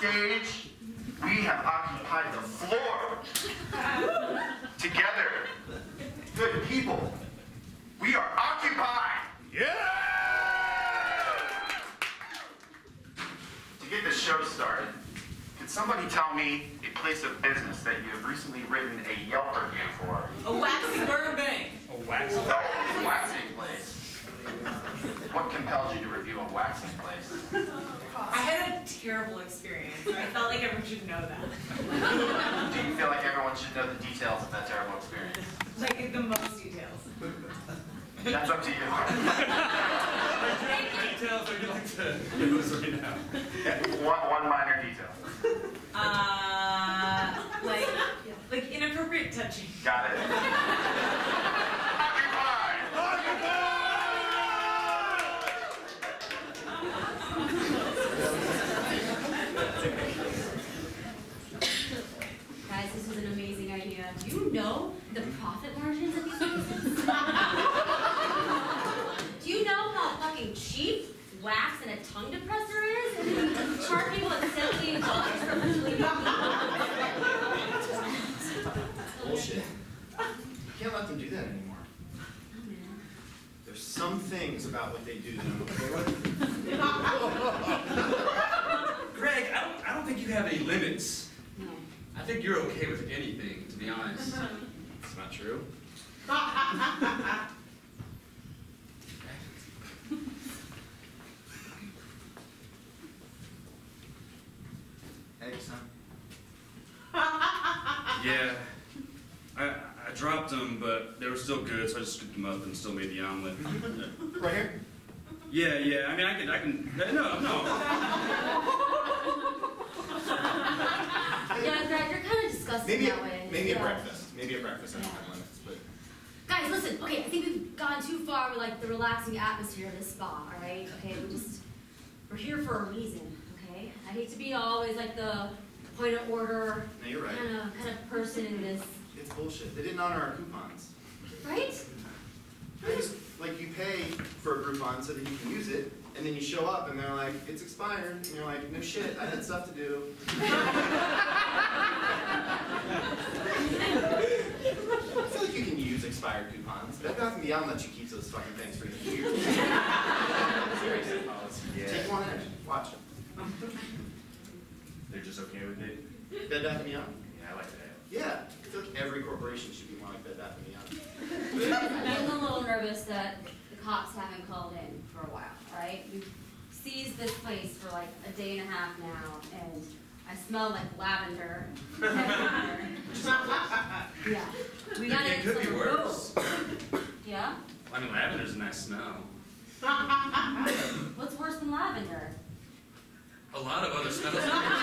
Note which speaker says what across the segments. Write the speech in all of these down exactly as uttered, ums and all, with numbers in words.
Speaker 1: stage, we have occupied the floor. Together, good people, we are occupied.
Speaker 2: Yeah!
Speaker 1: To get the show started, can somebody tell me a place of business that you have recently written a Yelp review for?
Speaker 3: A waxing Burbank.
Speaker 2: A wax.
Speaker 1: No, a waxing place. What compelled you to review a waxing place?
Speaker 3: I had a terrible experience. I felt like everyone should know that.
Speaker 1: Do you feel like everyone should know the details of that terrible experience?
Speaker 3: Like the most details.
Speaker 1: That's up to you.
Speaker 2: Details would you like to give us right now?
Speaker 1: Yeah, one, one minor detail.
Speaker 3: Uh, like, like inappropriate touching.
Speaker 1: Got it. Occupied!
Speaker 4: Guys, this was an amazing idea. Do you know the profit margins of these places? Do you know how fucking cheap wax and a tongue depressor is? And then you charge people like seventy dollars for literally
Speaker 5: Bullshit. You can't let them do that anymore. There's some things about what they do that I'm okay with.
Speaker 2: Greg, I don't, I don't think you have any limits.
Speaker 4: No.
Speaker 2: I think you're okay with anything, to be honest.
Speaker 5: It's not true. Eggs, huh?
Speaker 6: Yeah, I, I dropped them, but they were still good, so I just scooped them up and still made the omelet.
Speaker 5: Right here?
Speaker 6: Yeah, yeah, I mean, I can, I can, no, no.
Speaker 4: Yeah, Greg, you're kind of disgusting
Speaker 5: Maybe
Speaker 4: that
Speaker 5: a,
Speaker 4: way.
Speaker 5: maybe
Speaker 4: yeah.
Speaker 5: a breakfast. Maybe a breakfast. I don't have limits, but
Speaker 4: Guys, listen, okay, I think we've gone too far with like the relaxing atmosphere of this spa, alright? Okay, we just, we're here for a reason, okay? I hate to be always like the point of order
Speaker 5: no, you're right.
Speaker 4: kind of kind of person in this,
Speaker 5: It's bullshit. They didn't honor our coupons.
Speaker 4: right?
Speaker 5: They just, like, you pay for a Groupon so that you can use it, and then you show up and they're like, it's expired. And you're like, no shit, I had stuff to do. I feel like you can use expired coupons. Bed Bath and Beyond lets you keep those fucking things for years. Seriously,
Speaker 1: Yeah.
Speaker 5: take one edge. Watch it.
Speaker 1: They're just okay with it?
Speaker 5: Bed Bath and Beyond?
Speaker 1: Yeah, I like that.
Speaker 5: Yeah. I feel like every corporation should be more like Bed Bath and Beyond.
Speaker 4: I'm a little nervous that the cops haven't called in for a while, alright? We've seized this place for like a day and a half now, and I smell like lavender. Yeah. We gotta
Speaker 6: It
Speaker 4: get
Speaker 6: could be
Speaker 4: some
Speaker 6: worse.
Speaker 4: remote. Yeah?
Speaker 6: I mean, lavender's a nice smell.
Speaker 4: What's worse than lavender?
Speaker 6: A lot of other smells.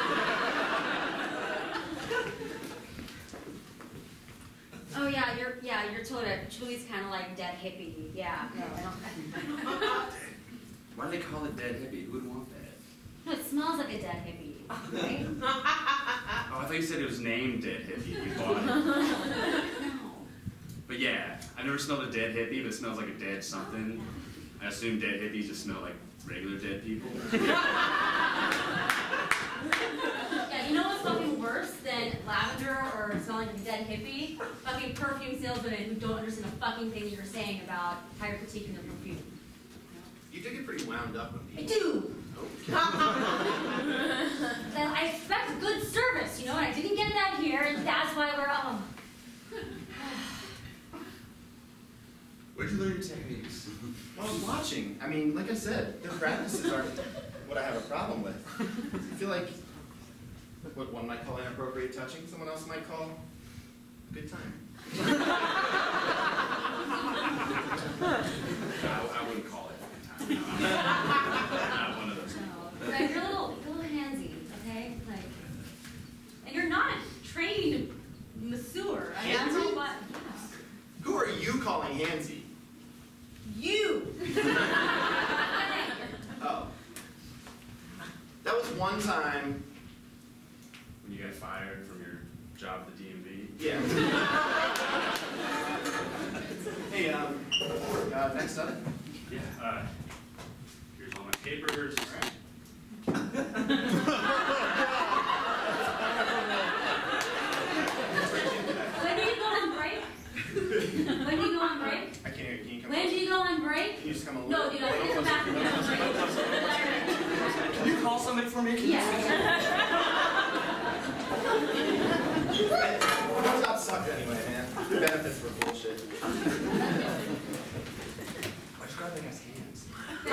Speaker 4: Oh yeah, you're yeah, you're told it. Julie's kind of like dead hippie. Yeah, no, I don't.
Speaker 6: Why do they call it dead hippie? Who would want that?
Speaker 4: No, it smells like a dead hippie, right?
Speaker 6: Oh, I thought you said it was named dead hippie. You bought it.
Speaker 4: No.
Speaker 6: But yeah, I've never smelled a dead hippie, but it smells like a dead something. I assume dead hippies just smell like regular dead people.
Speaker 4: Yeah, you know what's fucking worse than lavender or smelling like a dead hippie? Fucking perfume salesmen who don't understand a fucking thing you're saying about how you're critiquing their perfume.
Speaker 5: You do get pretty wound up when
Speaker 4: I
Speaker 5: people...
Speaker 4: do.
Speaker 5: Okay.
Speaker 4: Then I expect good service, you know, and I didn't get that here, and that's why we're um.
Speaker 2: Where'd you learn your techniques?
Speaker 5: Well, I was watching. I mean, like I said, their practices aren't what I have a problem with. I feel like what one might call inappropriate touching, someone else might call a good time.
Speaker 6: I, I wouldn't call it a good time. No, I'm not one of those people.
Speaker 4: No, Greg, you're a little, you're a little handsy, okay? Like, and you're not a trained masseur. I mean, I don't know
Speaker 5: Handsy?
Speaker 4: what.
Speaker 5: Who are you calling handsy?
Speaker 4: You.
Speaker 5: Oh. That was one time.
Speaker 6: When you got fired from your job at the D M V?
Speaker 5: Yeah. Hey, um, uh, next up.
Speaker 6: Yeah, uh, here's all my papers.
Speaker 5: All right.
Speaker 2: call somebody for me?
Speaker 4: Yeah.
Speaker 5: Jobs suck anyway, man. The benefits were bullshit.
Speaker 2: Why'd you grab that guy's hands?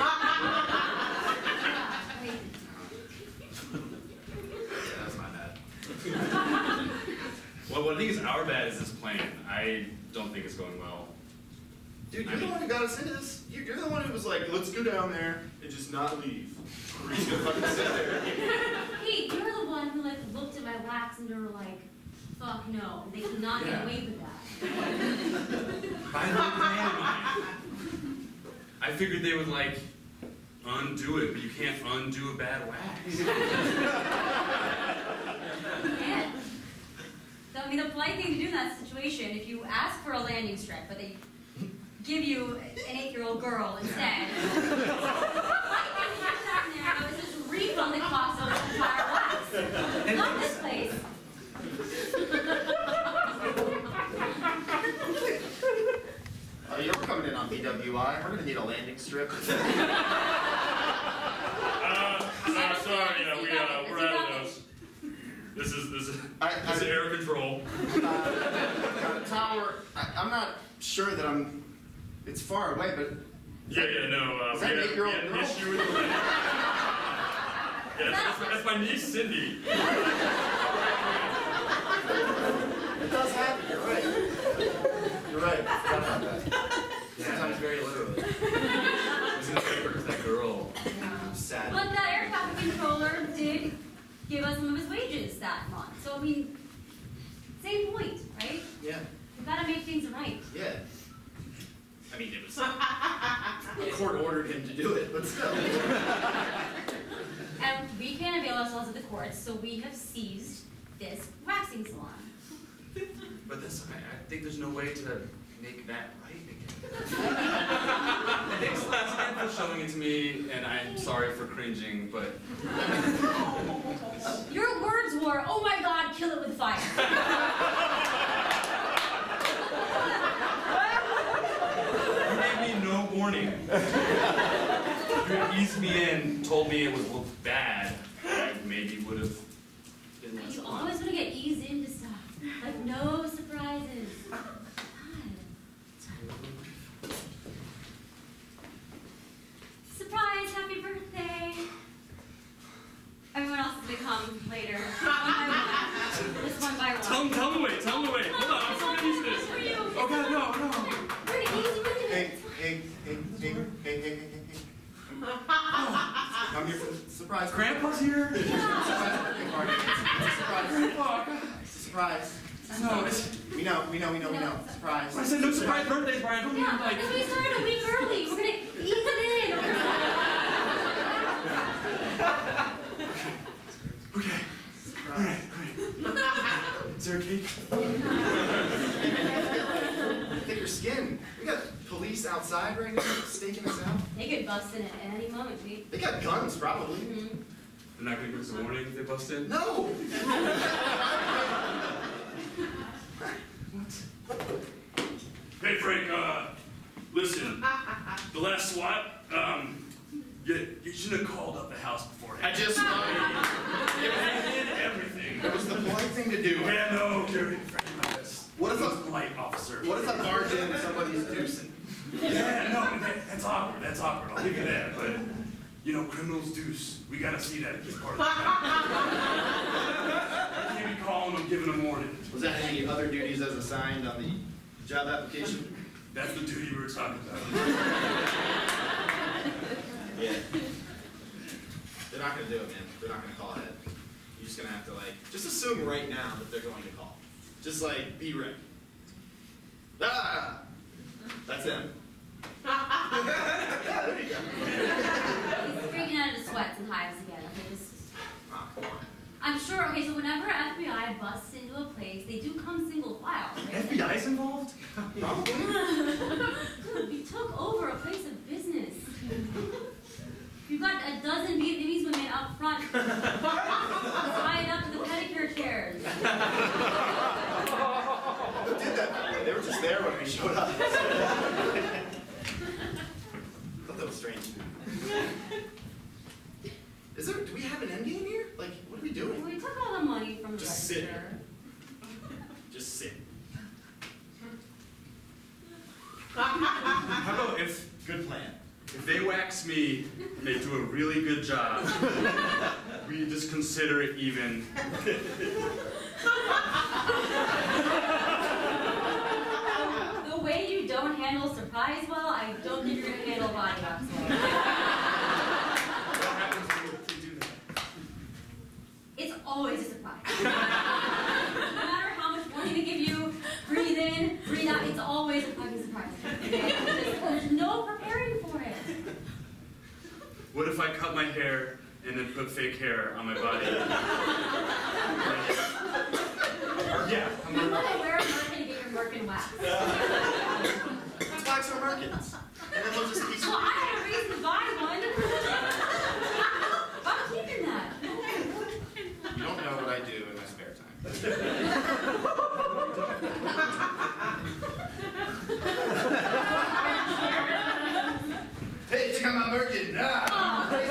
Speaker 6: Yeah, that's my bad.
Speaker 2: Well, what I think is our bad is this plan. I don't think it's going well.
Speaker 5: Dude,
Speaker 2: I
Speaker 5: you're the
Speaker 2: mean-
Speaker 5: one who got us into this. You- You're the one who was like, let's go down there and just not leave. We're just gonna fucking sit there.
Speaker 4: Hey, you're the one who like looked at my wax and you were like, fuck no, they cannot
Speaker 2: Yeah.
Speaker 4: get away with that.
Speaker 2: By the plan in mind. I figured they would like undo it, but you can't undo a bad wax.
Speaker 4: You can't. So, I mean, the polite thing to do in that situation, if you ask for a landing strip, but they give you an eight-year-old girl instead, the polite thing to do in that scenario is just refund the cost of the entire wax. Not this place.
Speaker 5: Oh, you're coming in on B W I. We're gonna need a landing strip.
Speaker 7: Uh, uh, sorry, uh, we, uh, we're out of those. This is, this is,
Speaker 5: I-
Speaker 7: this is
Speaker 5: I-
Speaker 7: air control.
Speaker 5: Uh, uh, tower, I, I'm not sure that I'm, it's far away, but
Speaker 7: Yeah, yeah, no, uh,
Speaker 5: Is
Speaker 7: we
Speaker 5: that an
Speaker 7: had, we
Speaker 5: eight-year-old
Speaker 7: had an
Speaker 5: girl?
Speaker 7: issue with the landing. Yeah, that's, that's, my, that's my niece, Cindy.
Speaker 5: it does happen, you're right. You're right, I forgot about that. Sometimes very literally.
Speaker 2: It was in the paper because that girl.
Speaker 5: I'm sad.
Speaker 4: But that air traffic controller did give us some of his wages that month. So, I mean, same point, right?
Speaker 5: Yeah,
Speaker 4: We've got to make things right.
Speaker 5: yeah. I mean, it was, the court ordered him to do it, but still.
Speaker 4: And we can't avail ourselves of the courts, so we have seized this waxing salon.
Speaker 2: But this, I, I think there's no way to make that right again. Thanks, thanks again for showing it to me, and I'm sorry for cringing, but
Speaker 4: Your words were, oh my God, kill it with fire.
Speaker 2: you gave me no warning. You eased me in, told me it was looked bad. I maybe would have been less
Speaker 4: You
Speaker 2: blunt.
Speaker 4: always want to get eased into stuff. Like, no surprises. God. Surprise, happy birthday. Everyone else is going to come later. One by one. Just one by one.
Speaker 7: Tell him, tell him to wait, tell him to wait. Hold on, I'm still gonna use this.
Speaker 4: For you.
Speaker 2: Oh God, no, no.
Speaker 4: We're gonna easy with
Speaker 5: Hey,
Speaker 4: it.
Speaker 5: hey, hey, hey, hey, hey, hey, hey, hey. I'm here for the surprise.
Speaker 2: Grandpa's here?
Speaker 4: Yeah.
Speaker 5: Surprise birthday party. It's a surprise. It's a surprise.
Speaker 2: No, it's,
Speaker 5: We know, we know, we know, we know. Surprise.
Speaker 2: I said no surprise birthdays, Brian. Don't
Speaker 4: Yeah,
Speaker 2: even like.
Speaker 4: and we started a week early. We're gonna ease it in. We're gonna-
Speaker 2: Okay. All right, great. Is there a cake?
Speaker 5: Thicker skin. We got police outside right now staking us out.
Speaker 4: They could bust in at any moment, we.
Speaker 5: They got guns, probably.
Speaker 4: Mhm.
Speaker 2: They're not gonna give us a warning if they bust in?
Speaker 5: No!
Speaker 7: Hey, Frank, uh, listen, the last SWAT, um, you, you should have called up the house beforehand.
Speaker 5: I just
Speaker 7: You did everything.
Speaker 5: It was the polite thing to do.
Speaker 7: Yeah, no, dude, Frank, no, that's,
Speaker 5: What if
Speaker 7: that's
Speaker 5: a-
Speaker 7: polite officer.
Speaker 5: What if I barge into somebody's deucing?
Speaker 7: Yeah, no, that, that's awkward, that's awkward, I'll give you that, but, you know, criminals deuce, we gotta see that as part of the job. You can't be calling them, giving them warning.
Speaker 5: Was that any other duties as assigned on the job application?
Speaker 7: That's the duty we were talking about.
Speaker 5: Yeah. They're not gonna do it, man. They're not gonna call ahead. You're just gonna have to like, just assume right now that they're going to call. Just like, be ready. Ah! That's him. Yeah, there you go.
Speaker 4: He's freaking out of his sweats and hives again. Okay, just.
Speaker 5: Ah, come on.
Speaker 4: I'm sure. Okay, so whenever F B I busts into a place, they do come single file. Right?
Speaker 2: F B I's involved?
Speaker 5: Probably.
Speaker 4: Dude, we took over a place of business. You've got a dozen Vietnamese women up front, tied up in the pedicure chairs.
Speaker 5: Who did that? They were just there when we showed up. I thought that was strange. Is there, do we we have an end game here? Like, what are we doing?
Speaker 4: We took all the money from the
Speaker 5: Just sit
Speaker 4: register.
Speaker 5: here. Just sit.
Speaker 6: How about if,
Speaker 5: Good plan.
Speaker 6: if they wax me and they do a really good job, we just consider it even?
Speaker 4: The way you don't handle surprise well, I don't think you're gonna handle body wax well.
Speaker 6: What happens when we do that?
Speaker 4: It's always a surprise. No matter how much warning they give you, breathe in, breathe out, it's always a fucking surprise. Okay? There's, there's no preparing for it.
Speaker 6: What if I cut my hair and then put fake hair on my body? Yeah, I'm
Speaker 4: You
Speaker 6: gonna-
Speaker 4: want to wear a merkin to get your merkin wax.
Speaker 5: Let's wax our Merkins. And then we'll just be
Speaker 4: Well, I had a reason to buy one. I'm keeping that.
Speaker 1: You don't know what I do in my spare time. Hey, check out my Merkin. Ah, crazy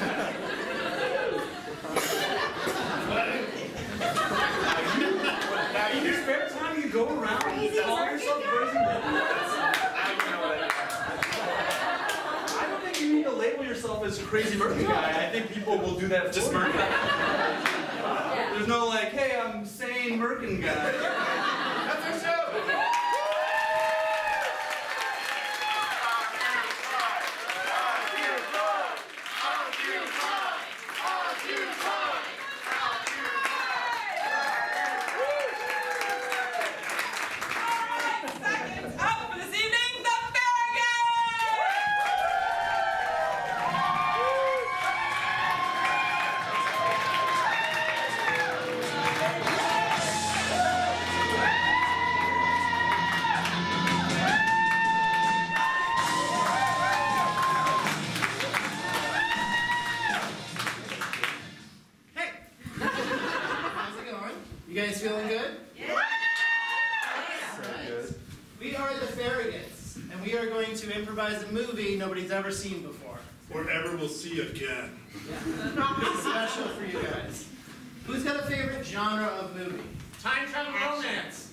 Speaker 1: Merkin. Now you
Speaker 2: In your spare time, you go around
Speaker 4: Crazy
Speaker 2: and call
Speaker 4: Merkin
Speaker 2: yourself
Speaker 4: guy?
Speaker 2: crazy Merkin.
Speaker 1: Now you know what I
Speaker 2: I don't think you need to label yourself as crazy Merkin guy. I think people will do that
Speaker 6: Just
Speaker 2: for you.
Speaker 6: Merkin.
Speaker 4: Yeah.
Speaker 2: There's no like, hey, I'm sane Merkin guy.
Speaker 1: That's our show.
Speaker 3: Seconds up for this evening, the Farragut!
Speaker 5: Hey! How's it going? You guys feeling good? Alright. We are the Farragut's, and we are going to improvise a movie nobody's ever seen before.
Speaker 7: Or ever will see again.
Speaker 5: It's special for you guys. Who's got a favorite genre of movie? Time travel romance.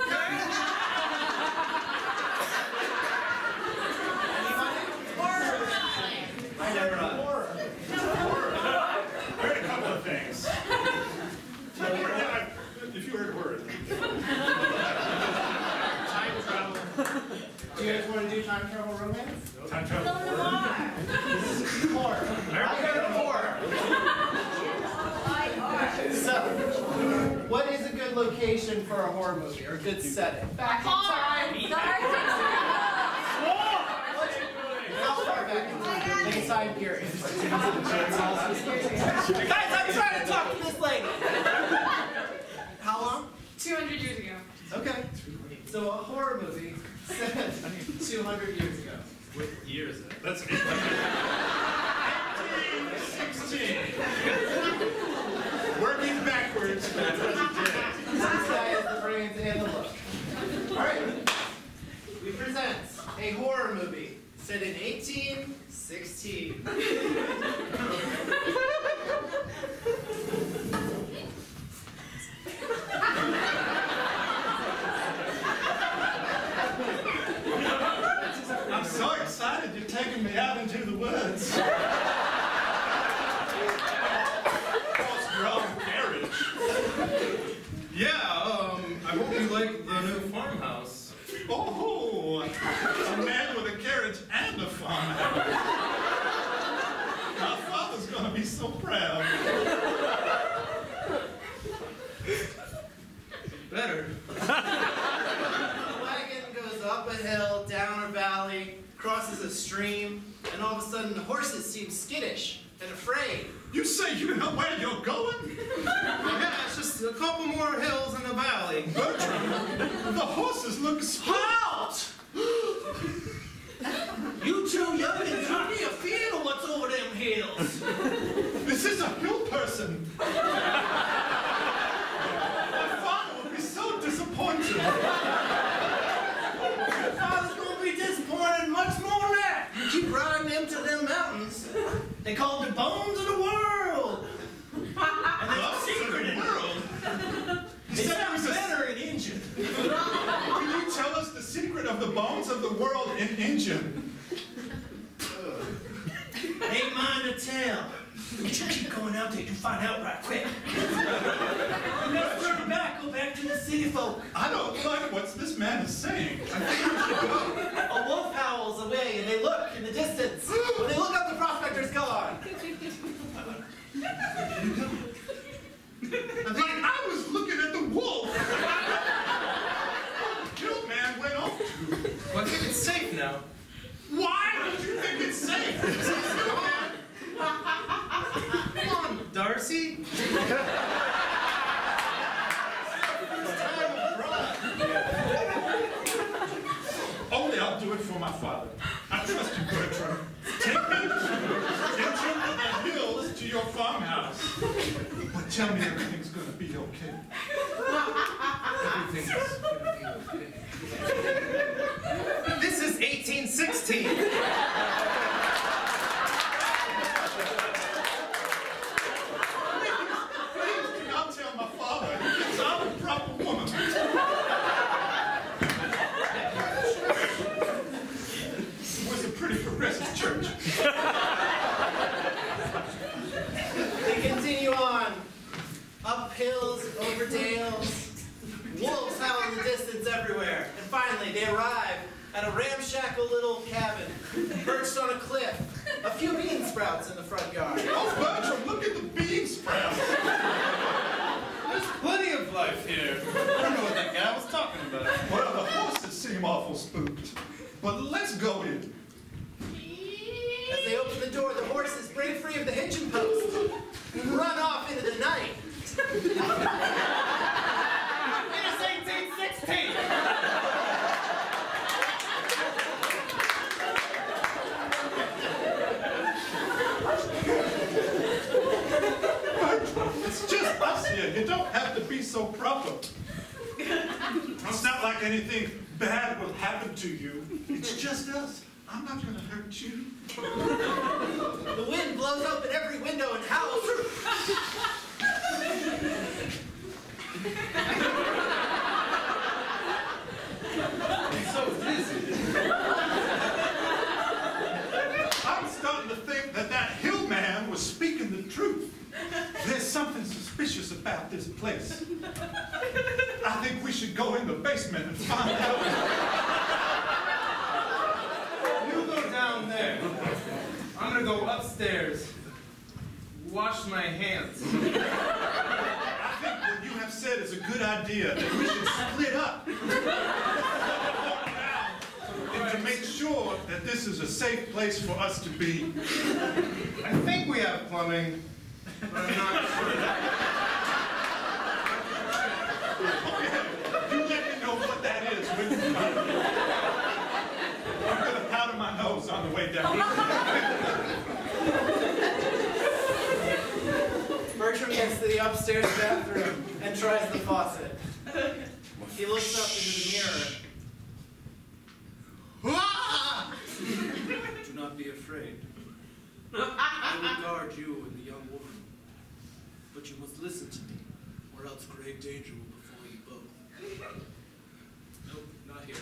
Speaker 2: I never uh,
Speaker 5: Horror.
Speaker 7: I heard a couple of things. If you heard word.
Speaker 5: Time travel. Do you guys want to do time travel romance?
Speaker 7: Time travel.
Speaker 5: Horror. I heard horror. So, what is a good location for a horror movie, or a good setting?
Speaker 4: Back in time.
Speaker 5: How far back in time? Like time period.
Speaker 3: Guys, I'm trying to talk to this lady.
Speaker 5: How long?
Speaker 3: two hundred years ago.
Speaker 5: Okay. So a horror movie set two hundred years ago.
Speaker 6: What year is it?
Speaker 7: That's eighteen sixteen. Working backwards from the present day.
Speaker 5: This guy has the brains and the look. Alright. We present a horror movie set in eighteen sixteen.
Speaker 7: I'm so excited you're taking me out into the woods. Horse-drawn carriage.
Speaker 6: Yeah, um, I hope you like the new farmhouse.
Speaker 7: Oh, a man with a carriage and a farmhouse. My father's gonna be so proud.
Speaker 6: Better.
Speaker 5: The wagon goes up a hill, down a valley, crosses a stream, and all of a sudden the horses seem skittish and afraid.
Speaker 7: You say you know where you're going?
Speaker 5: Yeah, it's just a couple more hills in the valley.
Speaker 7: Bertram, the horses look
Speaker 5: Halt! You two youngins, you need a feel of what's over them hills.
Speaker 7: This is a hill person. My father will be so disappointed.
Speaker 5: Your father's gonna be disappointed much more than that. You keep riding them to them mountains. They call it the bones of the world.
Speaker 8: you find out right quick. You never turn back, go back to the city folk.
Speaker 9: I don't like what this man is saying. I think we should go.
Speaker 8: A wolf howls away, and they look in the distance. When they look up, the prospector's gone.
Speaker 9: I think I was looking at the wolf. The killed man went off to.
Speaker 8: Well, I think it's safe now.
Speaker 9: Why don't you think it's safe?
Speaker 8: Come on, Darcy.
Speaker 9: Only I'll do it for my father. I trust you, Bertram. Take me to Bertram of the hills to your farmhouse. But tell me everything's gonna be okay.
Speaker 8: Everything's gonna be okay. This is eighteen sixteen.
Speaker 9: Please do not tell my father. It's not a proper woman. It was a pretty progressive church.
Speaker 8: They continue on. Up hills, over dales. Wolves howl in the distance everywhere. And finally, they arrive at a ramshackle little cabin, perched on a cliff. A few bean sprouts in the front yard.
Speaker 9: Oh, Bertram, look at the bean sprouts.
Speaker 10: There's plenty of life here. I don't know what that guy was talking about.
Speaker 9: Well, the horses seem awful spooked. But let's go in.
Speaker 8: As they open the door, the horses break free of the hitching post and run off into the night. It is eighteen sixteen!
Speaker 9: It's just us here. You don't have to be so proper. It's not like anything bad will happen to you. It's just us. I'm not going to hurt you.
Speaker 8: The wind blows open every window and howls.
Speaker 10: So dizzy.
Speaker 9: I'm starting to think that that hill man was speaking the truth. There's something suspicious about this place. I think we should go in the basement and find out.
Speaker 10: You go down there. I'm gonna go upstairs. Wash my hands.
Speaker 9: I think what you have said is a good idea, that we should split up. And to make sure that this is a safe place for us to be.
Speaker 10: I think we have plumbing, but I'm not sure.
Speaker 9: Okay, you let me know what that is when you come. I'm gonna powder my nose on the way down.
Speaker 8: Bertram gets to the upstairs bathroom and tries the faucet. He looks up into the mirror.
Speaker 11: Do not be afraid. I will guard you and the young woman. But you must listen to me, or else grave danger will befall you both. Nope, not here.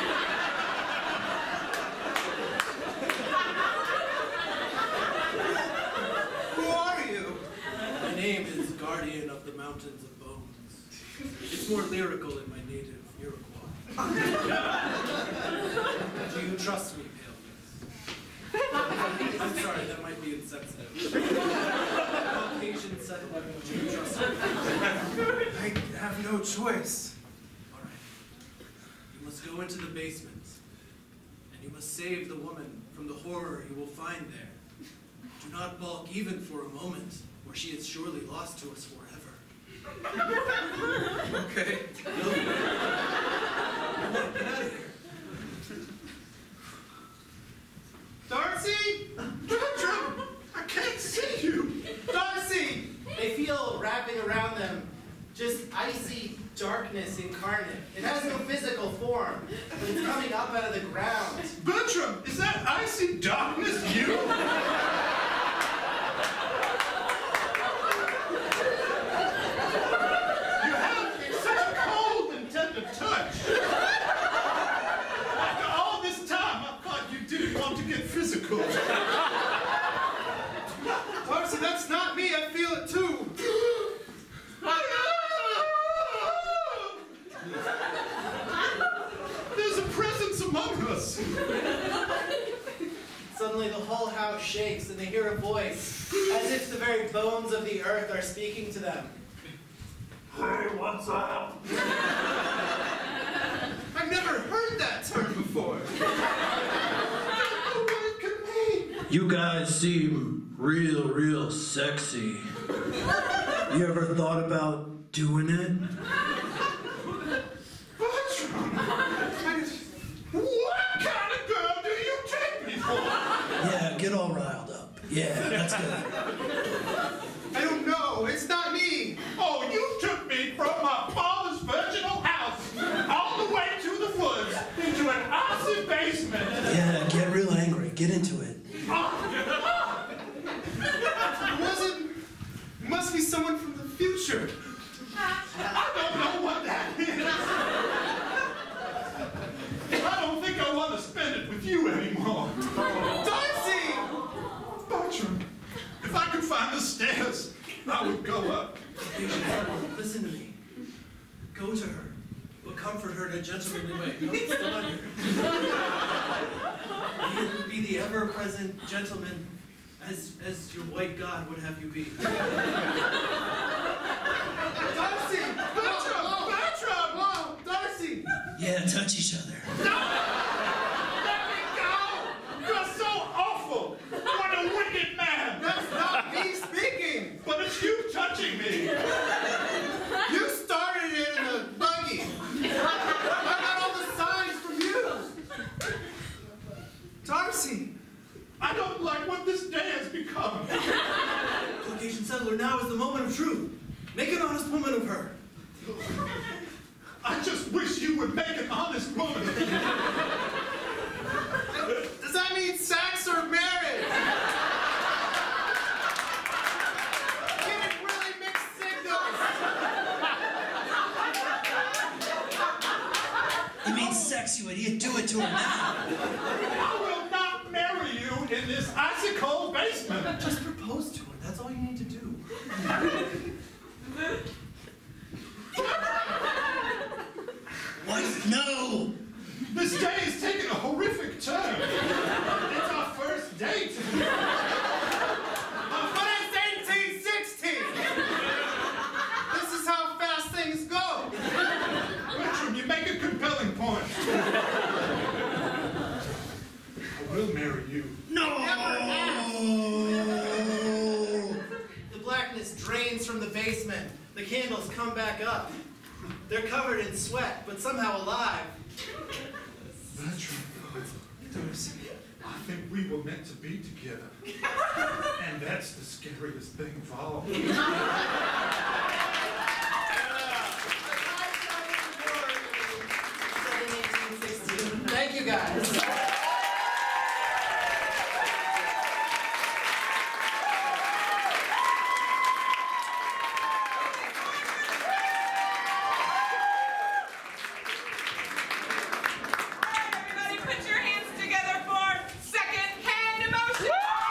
Speaker 8: Who are you?
Speaker 11: My name is Guardian of the Mountains of Bones. It's more lyrical in my native Iroquois. Do you trust me, Pale? I'm sorry, that might be insensitive. Caucasian settler, do you trust me?
Speaker 10: I have no choice.
Speaker 11: All right. You must go into the basement, and you must save the woman from the horror you will find there. Do not balk even for a moment, or she is surely lost to us forever.
Speaker 10: Okay.
Speaker 11: No. Come on, get out of here.
Speaker 8: Darcy?
Speaker 9: Bertram, I can't see you.
Speaker 8: Darcy! They feel wrapping around them just icy darkness incarnate. It has no physical form, but it's coming up out of the ground.
Speaker 9: Bertram, is that icy darkness you? You have such a cold and tender touch. After all this time, I thought you didn't want to get physical.
Speaker 10: Darcy, that's not me. I feel it too.
Speaker 8: shakes and they hear a voice, as if the very bones of the earth are speaking to them.
Speaker 9: Hey, what's up?
Speaker 11: I've never heard that term before.
Speaker 12: You guys seem real, real sexy. You ever thought about doing it?
Speaker 9: What kind of girl do you take me for?
Speaker 12: Yeah, get all riled up. Yeah, that's good.
Speaker 11: I don't know. It's not me.
Speaker 9: Oh, you took me from my father's virginal house all the way to the woods into an icy basement.
Speaker 12: Yeah, get real angry. Get into it.
Speaker 11: It wasn't. It must be someone from the future.
Speaker 9: I don't know what that is. I don't think I want to spend it with you anymore.
Speaker 11: Darcy!
Speaker 9: Bertram, if I could find the stairs, I would go up.
Speaker 11: Listen to me. Go to her. We'll comfort her in a gentlemanly way. Don't stun her. You will be the ever-present gentleman as, as your white god would have you be. Darcy! Bertram! Bertram! Whoa! Darcy!
Speaker 12: Yeah, touch each other.
Speaker 9: No! Let me go! You're so awful! What a wicked man!
Speaker 11: That's not me speaking!
Speaker 9: But it's you touching me!
Speaker 11: You started it in a buggy! I got all the signs from you! Darcy!
Speaker 9: I don't like what this day has become.
Speaker 11: Caucasian settler, now is the moment of truth. Make an honest woman of her.
Speaker 9: I just wish you would make an honest woman of me.
Speaker 11: Does that mean sex or marriage? Giving really mixed signals.
Speaker 12: It means sex, you idiot. Do it to her now.
Speaker 9: I will not marry you in this icy cold basement.
Speaker 11: Just propose to her. That's all you need to do.
Speaker 12: What? No!
Speaker 9: This day is taking a horrific turn. It's our first date.
Speaker 11: But it's eighteen sixteen! This is how fast things go.
Speaker 9: Bertram, you make a compelling point. I will marry you.
Speaker 12: No!
Speaker 8: The blackness drains from the basement. The candles come back up. They're covered in sweat, but somehow alive.
Speaker 9: Bertram, Darcy, I think we were meant to be together. And that's the scariest thing of all.
Speaker 8: Thank you, guys.
Speaker 3: Everybody put your hands together for second-hand emotion.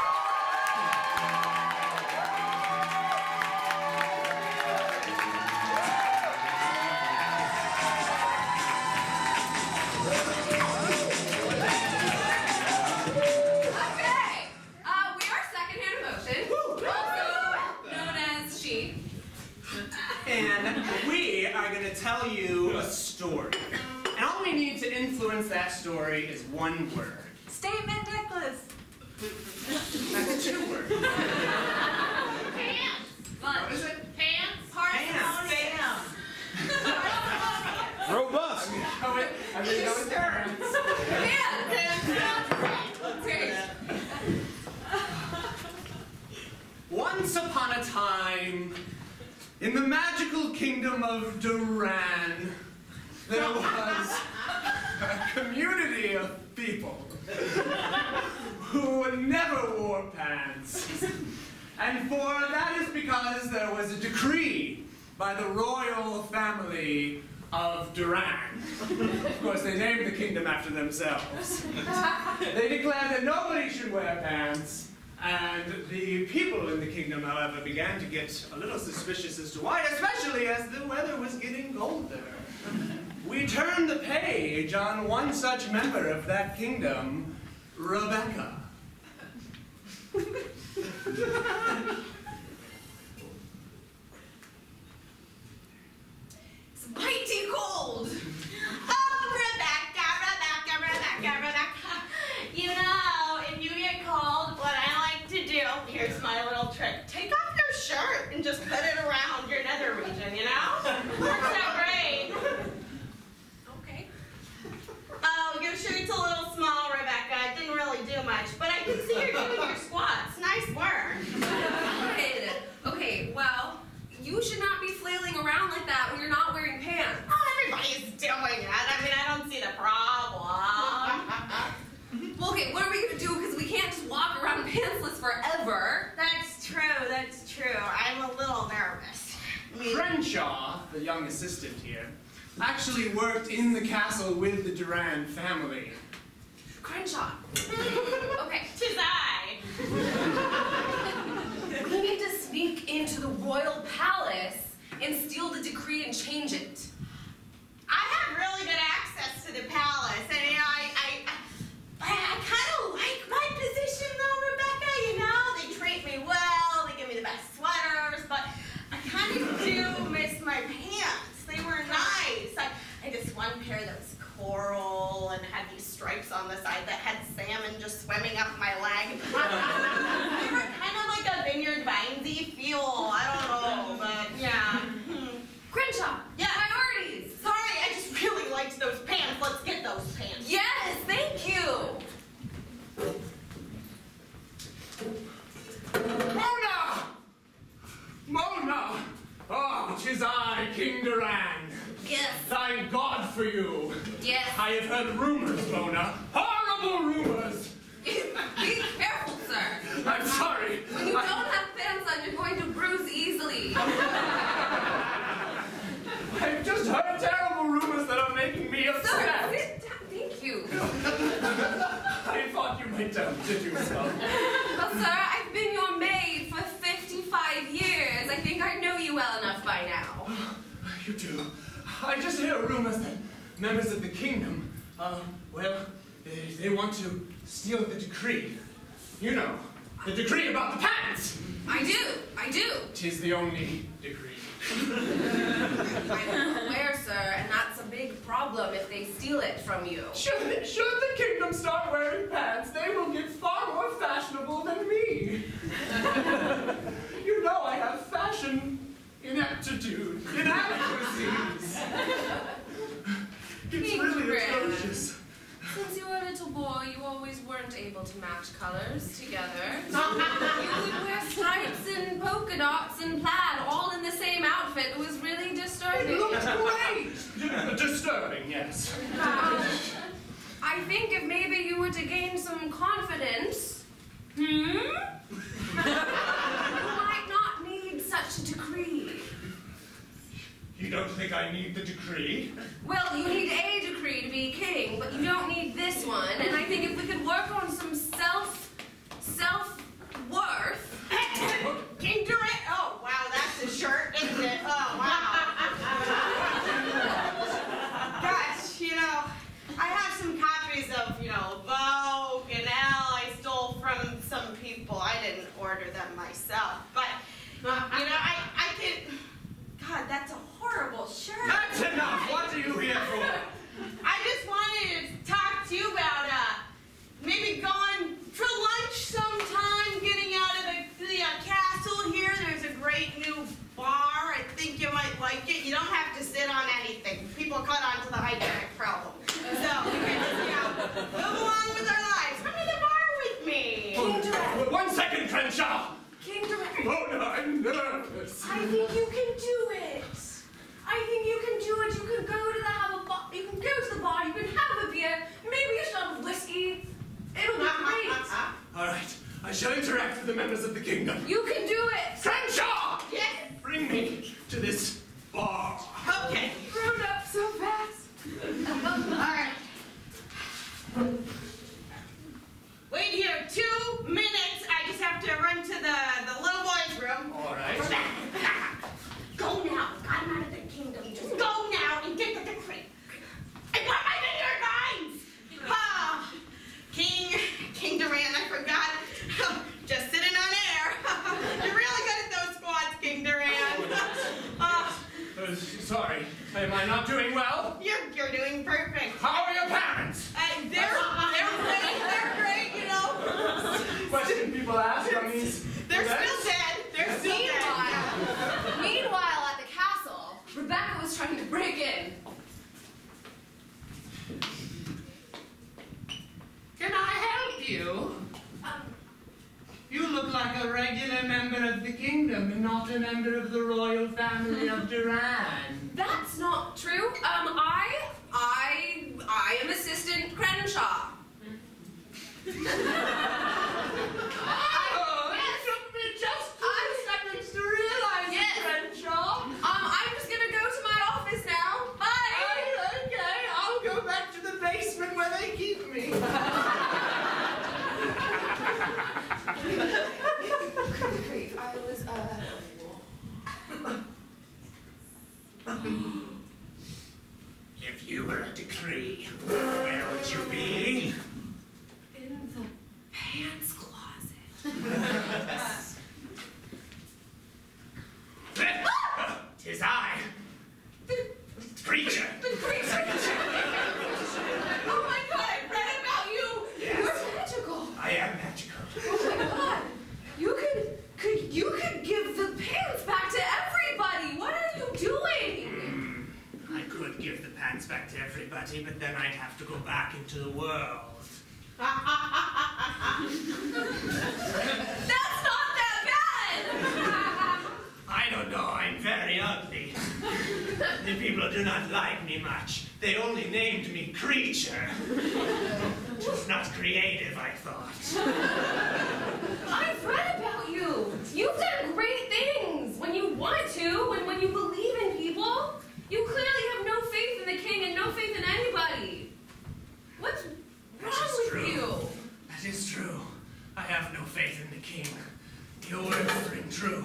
Speaker 3: Okay, uh, we are second-hand emotion, also known as she.
Speaker 13: And we are going to tell you a story. And all we need to influence that story is one word.
Speaker 3: Statement necklace.
Speaker 13: That's two words.
Speaker 3: Pants.
Speaker 13: What is it?
Speaker 3: Pants.
Speaker 13: Pants.
Speaker 3: Pants.
Speaker 10: Robust.
Speaker 13: Go it. I'm going to go with pants.
Speaker 3: Okay.
Speaker 13: Once upon a time, in the magical kingdom of Duran, there was a community of people who never wore pants. And for that is because there was a decree by the royal family of Duran. Of course, they named the kingdom after themselves. They declared that nobody should wear pants. And the people in the kingdom, however, began to get a little suspicious as to why, especially as the weather was getting colder. We turned the page on one such member of that kingdom, Rebecca.
Speaker 3: It's mighty cold.
Speaker 14: Oh, Rebecca, Rebecca, Rebecca, Rebecca. You know, if you get cold, what I like to do, here's my little trick. Take off your shirt and just put it around your nether region, you know? Works out great.
Speaker 3: Okay.
Speaker 14: Oh, your shirt's a little small, Rebecca. It didn't really do much, but I can see you're doing your squats. Nice work.
Speaker 3: Good. Okay, well, you should not be flailing around like that when you're not wearing pants.
Speaker 14: Oh, everybody's doing that. I mean, I don't see the problem.
Speaker 3: Well, okay, what are we gonna do? Because we can't just walk around pantsless forever.
Speaker 14: That's true, that's true. I'm a little nervous. I mean,
Speaker 13: Crenshaw, the young assistant here, actually worked in the castle with the Durand family.
Speaker 3: Crenshaw. Okay.
Speaker 14: tis I.
Speaker 3: We need to sneak into the royal palace and steal the decree and change it.
Speaker 14: I have really good access to the palace, and you know, I, I, I, I kind of like my position, though, Rebecca. You know, they treat me well, they give me the best sweaters, but I kind of do miss my pants. They were nice. I, I just one pair that was coral and had these stripes on the side that had salmon just swimming up my leg. They were kind of like a Vineyard Vinesy feel. I don't know, but yeah.
Speaker 3: Crenshaw.
Speaker 14: Yeah.
Speaker 3: Priorities.
Speaker 14: Sorry, I just really liked those pants. Let's get those pants.
Speaker 3: Yes, thank you.
Speaker 13: Mona! Mona! Oh, 'tis I, King Durand.
Speaker 3: Yes.
Speaker 13: Thank God for you.
Speaker 3: Yes.
Speaker 13: I have heard rumors, Mona. Horrible rumors.
Speaker 3: Be careful, sir.
Speaker 13: I'm sorry.
Speaker 3: When you
Speaker 13: I-
Speaker 3: don't have pants on, you're going to bruise easily.
Speaker 13: I've just heard terrible rumors that are making me
Speaker 3: Sir,
Speaker 13: upset.
Speaker 3: sit down. Thank you.
Speaker 13: I thought you might tell me to do so.
Speaker 3: Well, sir, I've been your maid for fifty-five years. I think I know you well enough by now.
Speaker 13: You do. I just hear rumors that members of the kingdom, uh, well, they, they want to steal the decree. You know, the decree about the pants.
Speaker 3: I do. I do.
Speaker 13: 'Tis the only decree.
Speaker 3: I'm aware, sir, and that's a big problem if they steal it from you.
Speaker 13: Should, should the kingdom start wearing pants, they will get far more fashionable than me. You know I have fashion ineptitude, inadequacies. It's
Speaker 3: King
Speaker 13: really
Speaker 3: Durand.
Speaker 13: atrocious.
Speaker 3: Since you were a little boy, you always weren't able to match colors together. You would wear stripes and polka dots and plaid all in the same outfit. It was really disturbing.
Speaker 13: It looked great. Disturbing, yes.
Speaker 3: Um, I think if maybe you were to gain some confidence, hmm? You might not need such a decree.
Speaker 13: You don't think I need the decree?
Speaker 3: Well, you need a decree to be king, but you don't need this one. And I think if we could work on some self, self-worth.
Speaker 14: King Durand. Oh, wow, that's a shirt, isn't it? Oh, wow. Gosh, you know, I have some copies of, you know, Vogue and Elle I stole from some people. I didn't order them myself, but, you know, I, I could. God, that's a horrible shirt.
Speaker 13: That's enough. What are you here for?
Speaker 14: I just wanted to talk to you about uh, maybe going for lunch sometime, getting out of the, the uh, castle here. There's a great new bar. I think you might like it. You don't have to sit on anything. People caught on to the hygienic problem. So we can just, you know, move along with our lives. Come to the bar with me.
Speaker 3: King Durand.
Speaker 13: One second, Crenshaw.
Speaker 3: King Durand.
Speaker 13: Oh, no, I'm nervous.
Speaker 3: I think you can do it. I think you can do it. You can go to the have a bar. You can go to the bar. You can have a beer. Maybe a shot of whiskey. It'll be great.
Speaker 13: All right, I shall interact with the members of the kingdom.
Speaker 3: You can do it.
Speaker 13: Crenshaw!
Speaker 14: Yes.
Speaker 13: Bring me to this bar.
Speaker 14: Okay.
Speaker 3: Grown up so fast.
Speaker 14: All right. Wait here two minutes. I just have to run to the, the little boy's room.
Speaker 13: All right.
Speaker 14: Go now. I'm out of the kingdom. Just go now and get the decree. I want my vineyard vines. Ah, King, King Durand, I forgot. Just
Speaker 13: sorry. Am I not doing well?
Speaker 14: You're, you're doing perfect.
Speaker 13: How are your parents?
Speaker 14: Uh, they're, they're great, they're great, you know.
Speaker 13: Question people ask on these
Speaker 14: They're
Speaker 13: events?
Speaker 14: still dead. They're still dead.
Speaker 3: Meanwhile, meanwhile, at the castle, Rebecca was trying to break in.
Speaker 13: Can I help you? You look like a regular member of the kingdom and not a member of the royal family of Duran.
Speaker 3: That's not true. Um, I, I, I am Assistant Crenshaw.
Speaker 13: Oh, it took me just two seconds to realize
Speaker 3: Yes.
Speaker 13: it, Crenshaw.
Speaker 3: Um, I'm just gonna go to my office now. Bye.
Speaker 13: Oh, okay, I'll go back to the basement where they keep me.
Speaker 3: Great. I was, uh...
Speaker 13: If you were a decree, where would you be?
Speaker 3: in the pants closet.
Speaker 13: Tis I, creature.
Speaker 3: The creature! Oh my god, I read about you!
Speaker 13: Yes.
Speaker 3: You're magical!
Speaker 13: I am magical.
Speaker 3: Oh my god! You could, could, you could give the pants back to everybody! What are you doing?
Speaker 13: I could give the pants back to everybody, but then I'd have to go back into the world.
Speaker 3: That's not that bad!
Speaker 13: I don't know, I'm very ugly. The people do not like me much. They only named me Creature. Just not creative, I thought.
Speaker 3: I've read about you! You've done great things! When you want to, and when you believe in people, you clearly have no faith in the king and no faith in anybody. What's
Speaker 13: That
Speaker 3: wrong
Speaker 13: is
Speaker 3: with
Speaker 13: true.
Speaker 3: you?
Speaker 13: That is true. I have no faith in the king. Your words ring true.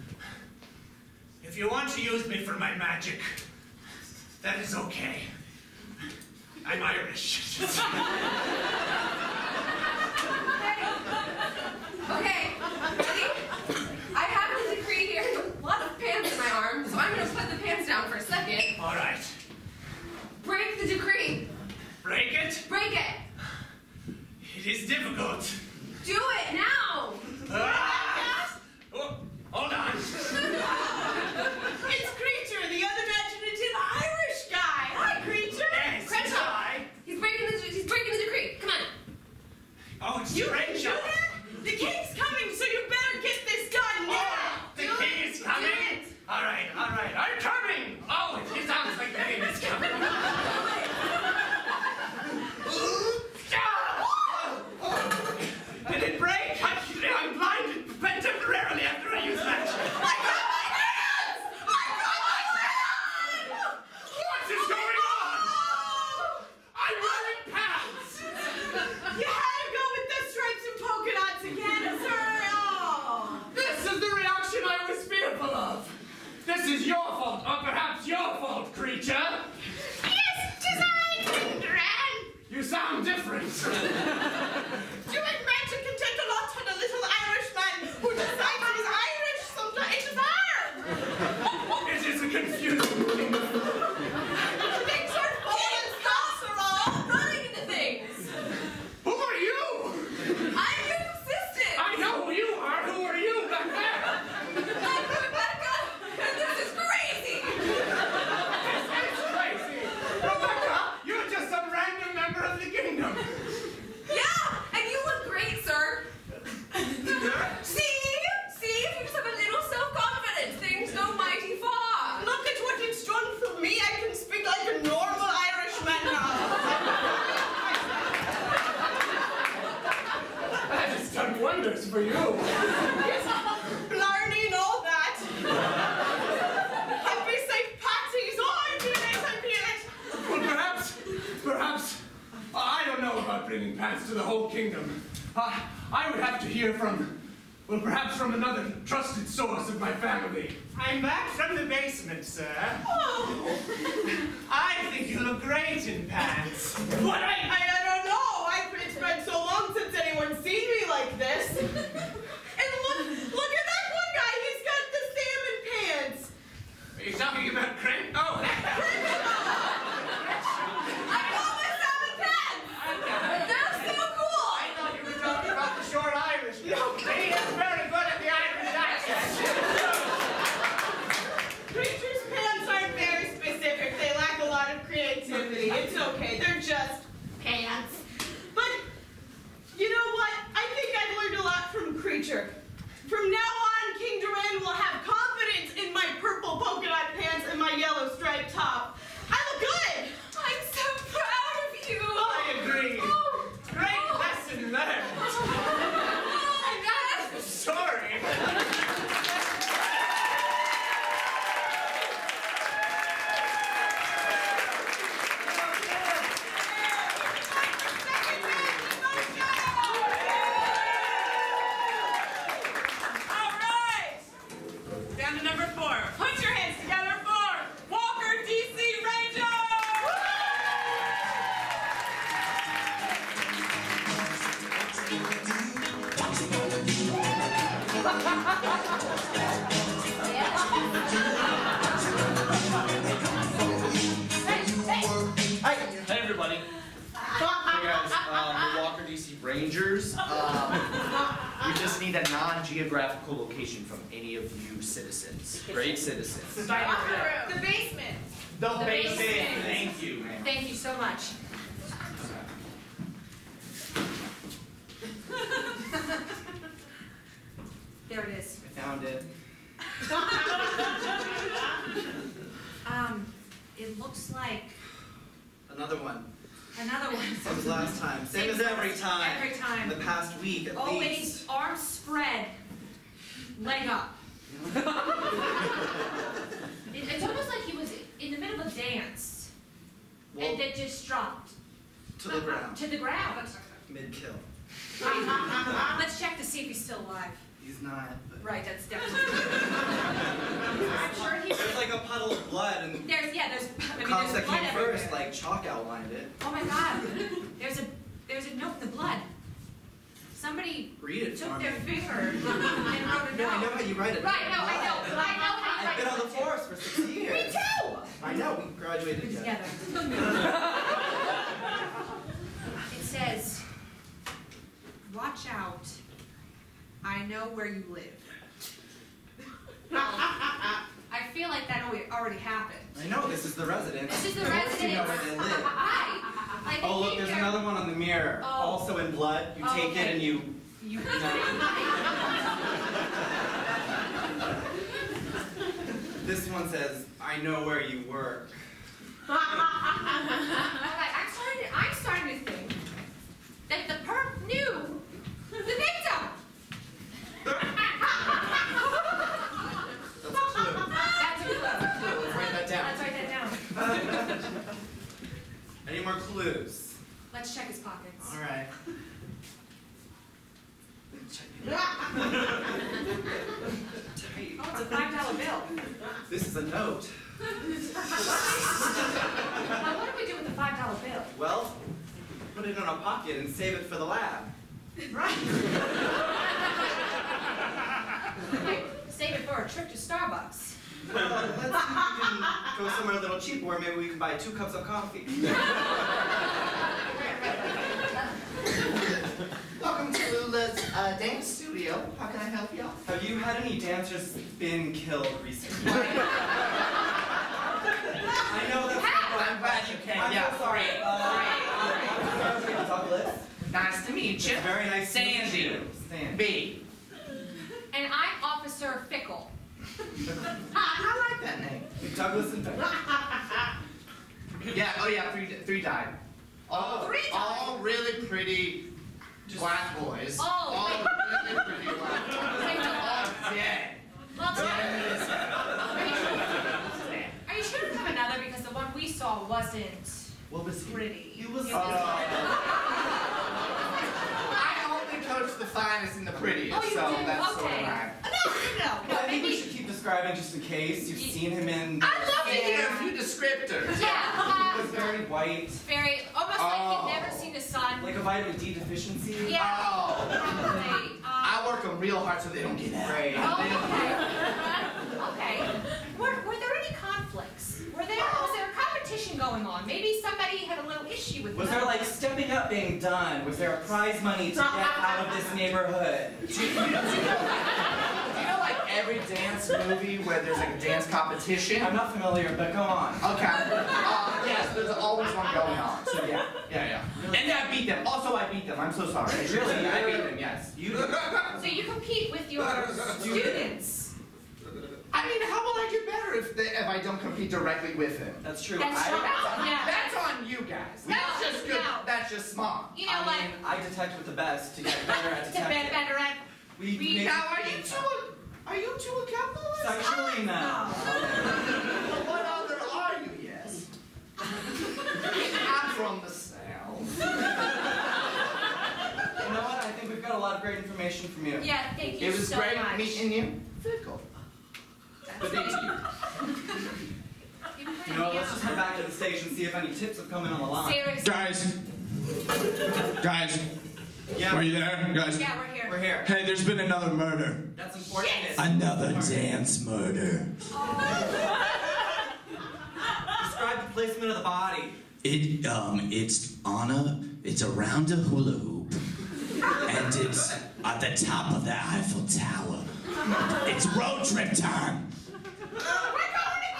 Speaker 13: If you want to use me for my magic, that is okay. I'm Irish.
Speaker 3: Okay, ready? I have the decree here and a lot of pants in my arm, so I'm gonna put the pants down for a second.
Speaker 13: All right.
Speaker 3: Break the decree.
Speaker 13: Break it?
Speaker 3: Break it.
Speaker 13: It is difficult.
Speaker 3: Do it now.
Speaker 13: Ah! Oh, hold on.
Speaker 14: It's Creature, the unimaginative Irish guy. Hi, Creature.
Speaker 13: Yes,
Speaker 3: Crenshaw.
Speaker 13: I.
Speaker 3: He's breaking the he's breaking the decree. Come on.
Speaker 13: Oh, it's
Speaker 14: You can do
Speaker 13: Crenshaw.
Speaker 14: that? The king's coming, so you better get this done now.
Speaker 13: Oh, the
Speaker 14: Do
Speaker 13: king
Speaker 14: it.
Speaker 13: is coming.
Speaker 14: Do it.
Speaker 13: All right, all right, I'm coming. Oh, it sounds like the king is coming. Did it break? I, I'm blinded temporarily after I use that.
Speaker 14: I got my hands! I got my hands!
Speaker 13: What is going on? I'm wearing pants.
Speaker 14: You had to go with the stripes and polka dots again, sir. Oh.
Speaker 13: This is the reaction I was fearful of. This is your fault, or perhaps your fault, Creature.
Speaker 14: Yes, 'tis I, King Duran.
Speaker 13: You sound different.
Speaker 14: Doing magic can take a lot on a little Irishman who decides he's Irish sometimes. It's hard.
Speaker 13: It is a confusing thing.
Speaker 14: Things are full and stuff are all
Speaker 3: Running into things.
Speaker 13: Who are you?
Speaker 3: I'm your assistant.
Speaker 13: I know who you are. Who are you back there?
Speaker 3: I'm Rebecca, and this is crazy.
Speaker 13: This is crazy. Rebecca, you're just some random member of the kingdom.
Speaker 3: Yeah, and you look great, sir. See? See? If you just have a little self-confidence, things go mighty far.
Speaker 14: Look at what it's done for me. I can speak like a normal Irishman now.
Speaker 13: That has done wonders for you.
Speaker 14: Yes, Blarney and all that. Happy Saint Patty's. Oh, I feel it, I feel it.
Speaker 13: Well, perhaps, perhaps, I don't know about bringing pants to the whole kingdom. Uh, I would have to hear from, well, perhaps from another trusted source of my family. I'm back from the basement, sir.
Speaker 14: Oh,
Speaker 13: I think you look great in pants. What
Speaker 14: I,
Speaker 13: I...
Speaker 14: I don't know. I've, it's been so long since anyone's seen me like this. And look, look at that one guy. He's got the salmon pants.
Speaker 13: Are you talking about Cran... Oh,
Speaker 14: for? Put your hands together for Walker D C Rangers!
Speaker 15: Hey everybody. Hey guys, um, the Walker D C Rangers. Um, we just need a non-geographical location from any of you citizens. Great citizens.
Speaker 14: The basement.
Speaker 15: The,
Speaker 4: The
Speaker 15: basement.
Speaker 4: basement.
Speaker 15: Thank you, ma'am.
Speaker 4: Thank you so much. There it is.
Speaker 8: I found it.
Speaker 4: Um, it looks like
Speaker 8: Another one.
Speaker 4: another one.
Speaker 8: Same as last time. Same as every time.
Speaker 4: Every time.
Speaker 8: The past week at
Speaker 4: Always
Speaker 8: least.
Speaker 4: arms spread, leg up. It, it's almost like he was in the middle of a dance,
Speaker 8: Well,
Speaker 4: and then just dropped
Speaker 8: to the ground.
Speaker 4: to the ground.
Speaker 8: Mid-kill.
Speaker 4: Let's check to see if he's still alive.
Speaker 8: He's not. But
Speaker 4: Right, that's definitely. I'm sure he.
Speaker 8: there's like a puddle of blood and
Speaker 4: There's yeah, there's. I mean,
Speaker 8: cops
Speaker 4: there's
Speaker 8: that
Speaker 4: blood
Speaker 8: came
Speaker 4: everywhere.
Speaker 8: first, like chalk outlined it.
Speaker 4: Oh my God! There's a there's a note in the blood. Somebody
Speaker 8: Read it
Speaker 4: took
Speaker 8: for
Speaker 4: their
Speaker 8: me.
Speaker 4: finger and wrote a
Speaker 8: No, I know
Speaker 4: note.
Speaker 8: how you write it.
Speaker 4: Right, no, I know. I know how you
Speaker 8: I've been
Speaker 4: write
Speaker 8: on the
Speaker 4: it, too.
Speaker 8: force for six years.
Speaker 4: Me too.
Speaker 8: I know, we graduated together.
Speaker 4: Together. It says, "Watch out. I know where you live." Well, I feel like that already- already happened.
Speaker 8: I know, this is the residence.
Speaker 4: This is the
Speaker 8: Of course
Speaker 4: residence.
Speaker 8: You know where they live.
Speaker 4: Right. Like, they
Speaker 8: Oh, look,
Speaker 4: came
Speaker 8: there's
Speaker 4: here-
Speaker 8: another one on the mirror.
Speaker 4: Oh.
Speaker 8: Also in blood. You
Speaker 4: Oh,
Speaker 8: take
Speaker 4: okay.
Speaker 8: it and you.
Speaker 4: You.
Speaker 8: This one says, I know where you work.
Speaker 4: Alright, I'm starting to, I'm starting to think that the perp knew the victim.
Speaker 8: That's a clue.
Speaker 4: That's a clue.
Speaker 8: Let's write that down.
Speaker 4: Let's write that down.
Speaker 8: Any more clues?
Speaker 4: Let's check his pockets.
Speaker 8: All right.
Speaker 4: Oh, it's a five dollar bill.
Speaker 8: This is a note.
Speaker 4: Now, what do we do with the five dollar bill?
Speaker 8: Well, put it in our pocket and save it for the lab.
Speaker 4: Right. Okay, save it for a trip to Starbucks.
Speaker 8: Well, let's see if we can go somewhere a little cheaper where maybe we can buy two cups of coffee.
Speaker 15: Welcome to Lula's uh, dance studio. How can I help you?
Speaker 8: Have you had any dancers been killed recently? I know that's
Speaker 15: I'm glad you came.
Speaker 8: I'm
Speaker 15: Yeah,
Speaker 8: so sorry.
Speaker 15: great,
Speaker 8: Uh,
Speaker 15: great.
Speaker 8: Douglas.
Speaker 15: Nice to meet you.
Speaker 8: Very nice to meet
Speaker 15: Sandy.
Speaker 8: you. Sandy.
Speaker 15: B.
Speaker 4: And I'm Officer Fickle.
Speaker 15: I like that name.
Speaker 8: Douglas and Douglas.
Speaker 15: Yeah, oh yeah, three, three died. All,
Speaker 4: Three died?
Speaker 15: all really pretty black boys.
Speaker 4: Oh,
Speaker 15: all
Speaker 4: wait.
Speaker 15: really pretty black boys. All dead.
Speaker 4: Well,
Speaker 15: Dead.
Speaker 4: are you sure? Are you sure to have another? Because the one we saw wasn't
Speaker 8: What was he?
Speaker 4: pretty.
Speaker 8: He was.
Speaker 4: It
Speaker 15: I only coach the finest and the prettiest,
Speaker 4: Oh, you
Speaker 15: so
Speaker 4: do?
Speaker 15: that's sort
Speaker 4: Okay.
Speaker 15: of right.
Speaker 4: No, no, no,
Speaker 8: I
Speaker 4: no.
Speaker 8: think we
Speaker 4: Maybe.
Speaker 8: should keep describing just in case you've
Speaker 4: Ye-
Speaker 8: seen him in.
Speaker 15: I'd love to hear a few descriptors.
Speaker 8: He
Speaker 4: Yeah.
Speaker 8: was very white,
Speaker 4: Very, almost like
Speaker 15: Oh.
Speaker 4: he'd never seen the sun.
Speaker 8: like a vitamin D deficiency.
Speaker 4: Yeah.
Speaker 15: Oh.
Speaker 4: Probably. Um,
Speaker 15: I work them real hard so they don't get out.
Speaker 8: Right.
Speaker 4: Oh, okay. Okay. Were, were there any conflicts? Were there, was there a competition going on? Maybe somebody had a little issue with
Speaker 8: Was
Speaker 4: another
Speaker 8: there like stepping up being done? Was there a prize money to get out of this neighborhood?
Speaker 15: Do you, do you know, do you know like every dance movie where there's like a dance competition?
Speaker 8: I'm not familiar, but go on.
Speaker 15: Okay. Uh, yes, there's always one going on. So yeah, yeah, yeah. And I beat them. Also, I beat them. I'm so sorry.
Speaker 8: Really?
Speaker 15: I beat them. Yes.
Speaker 8: You.
Speaker 4: So you compete with your students.
Speaker 15: I mean, how will I get better if they, if I don't compete directly with him?
Speaker 8: That's true.
Speaker 4: That's
Speaker 8: I,
Speaker 4: true.
Speaker 15: That's,
Speaker 4: Yeah.
Speaker 15: that's on you guys.
Speaker 4: No,
Speaker 15: That's just good.
Speaker 4: no.
Speaker 15: That's just smart.
Speaker 4: You know
Speaker 8: I
Speaker 4: what?
Speaker 8: mean, I detect with the best to get better at
Speaker 4: To be
Speaker 8: detecting.
Speaker 4: better at.
Speaker 8: We
Speaker 4: We-
Speaker 8: make-
Speaker 15: Now, are you two? Are you two a couple?
Speaker 8: Sexually, no.
Speaker 15: What other are you? Yes. I'm from the south.
Speaker 8: You know what? I think we've got a lot of great information from you.
Speaker 4: Yeah, thank you
Speaker 15: It was
Speaker 4: so
Speaker 15: great
Speaker 4: much.
Speaker 15: meeting you. Fickle.
Speaker 4: That's
Speaker 15: But they
Speaker 4: nice.
Speaker 15: back to the station, see if any tips have come in on the line.
Speaker 3: Seriously.
Speaker 16: Guys, guys,
Speaker 15: Yeah.
Speaker 16: are you there, guys?
Speaker 3: Yeah, we're here.
Speaker 15: We're here.
Speaker 16: Hey, there's been another murder.
Speaker 15: That's unfortunate.
Speaker 16: Another dance murder.
Speaker 15: Describe the placement of the body.
Speaker 16: It um, it's on a, it's around a hula hoop, and it's at the top of the Eiffel Tower. It's road trip time.
Speaker 14: We're going to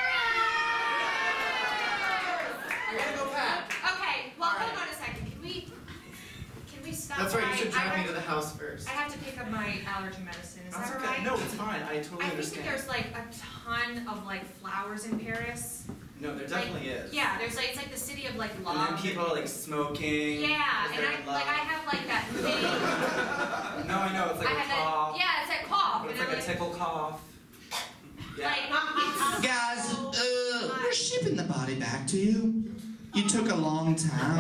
Speaker 8: You're gonna go pack.
Speaker 3: Okay, well, hold on a second. Can we, can we stop
Speaker 8: That's right,
Speaker 3: by?
Speaker 8: you should
Speaker 3: I
Speaker 8: drive me
Speaker 3: have-
Speaker 8: to the house first.
Speaker 3: I have to pick up my allergy medicine. Is
Speaker 8: That's
Speaker 3: that
Speaker 8: okay.
Speaker 3: right?
Speaker 8: No, it's fine. I totally
Speaker 3: I think that
Speaker 8: understand.
Speaker 3: there's like a ton of like flowers in Paris.
Speaker 15: No, there definitely
Speaker 3: like,
Speaker 15: is.
Speaker 3: Yeah, there's like it's like the city of like love.
Speaker 15: And then people are like smoking.
Speaker 3: Yeah,
Speaker 15: because
Speaker 3: and
Speaker 15: they're
Speaker 3: I
Speaker 15: in
Speaker 3: like I
Speaker 15: love.
Speaker 3: have like that thing.
Speaker 15: No, I know, it's like
Speaker 3: I
Speaker 15: a
Speaker 3: have that.
Speaker 15: cough.
Speaker 3: Yeah, it's that cough.
Speaker 15: But it's
Speaker 3: and
Speaker 15: like
Speaker 3: I'm
Speaker 15: a tickle cough. Yeah.
Speaker 3: Like, it's
Speaker 16: Guys, uh, we're shipping the body back to you. You took a long time.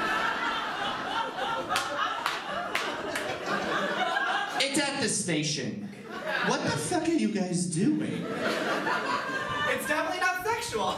Speaker 16: It's at the station. What the fuck are you guys doing?
Speaker 15: It's definitely not sexual.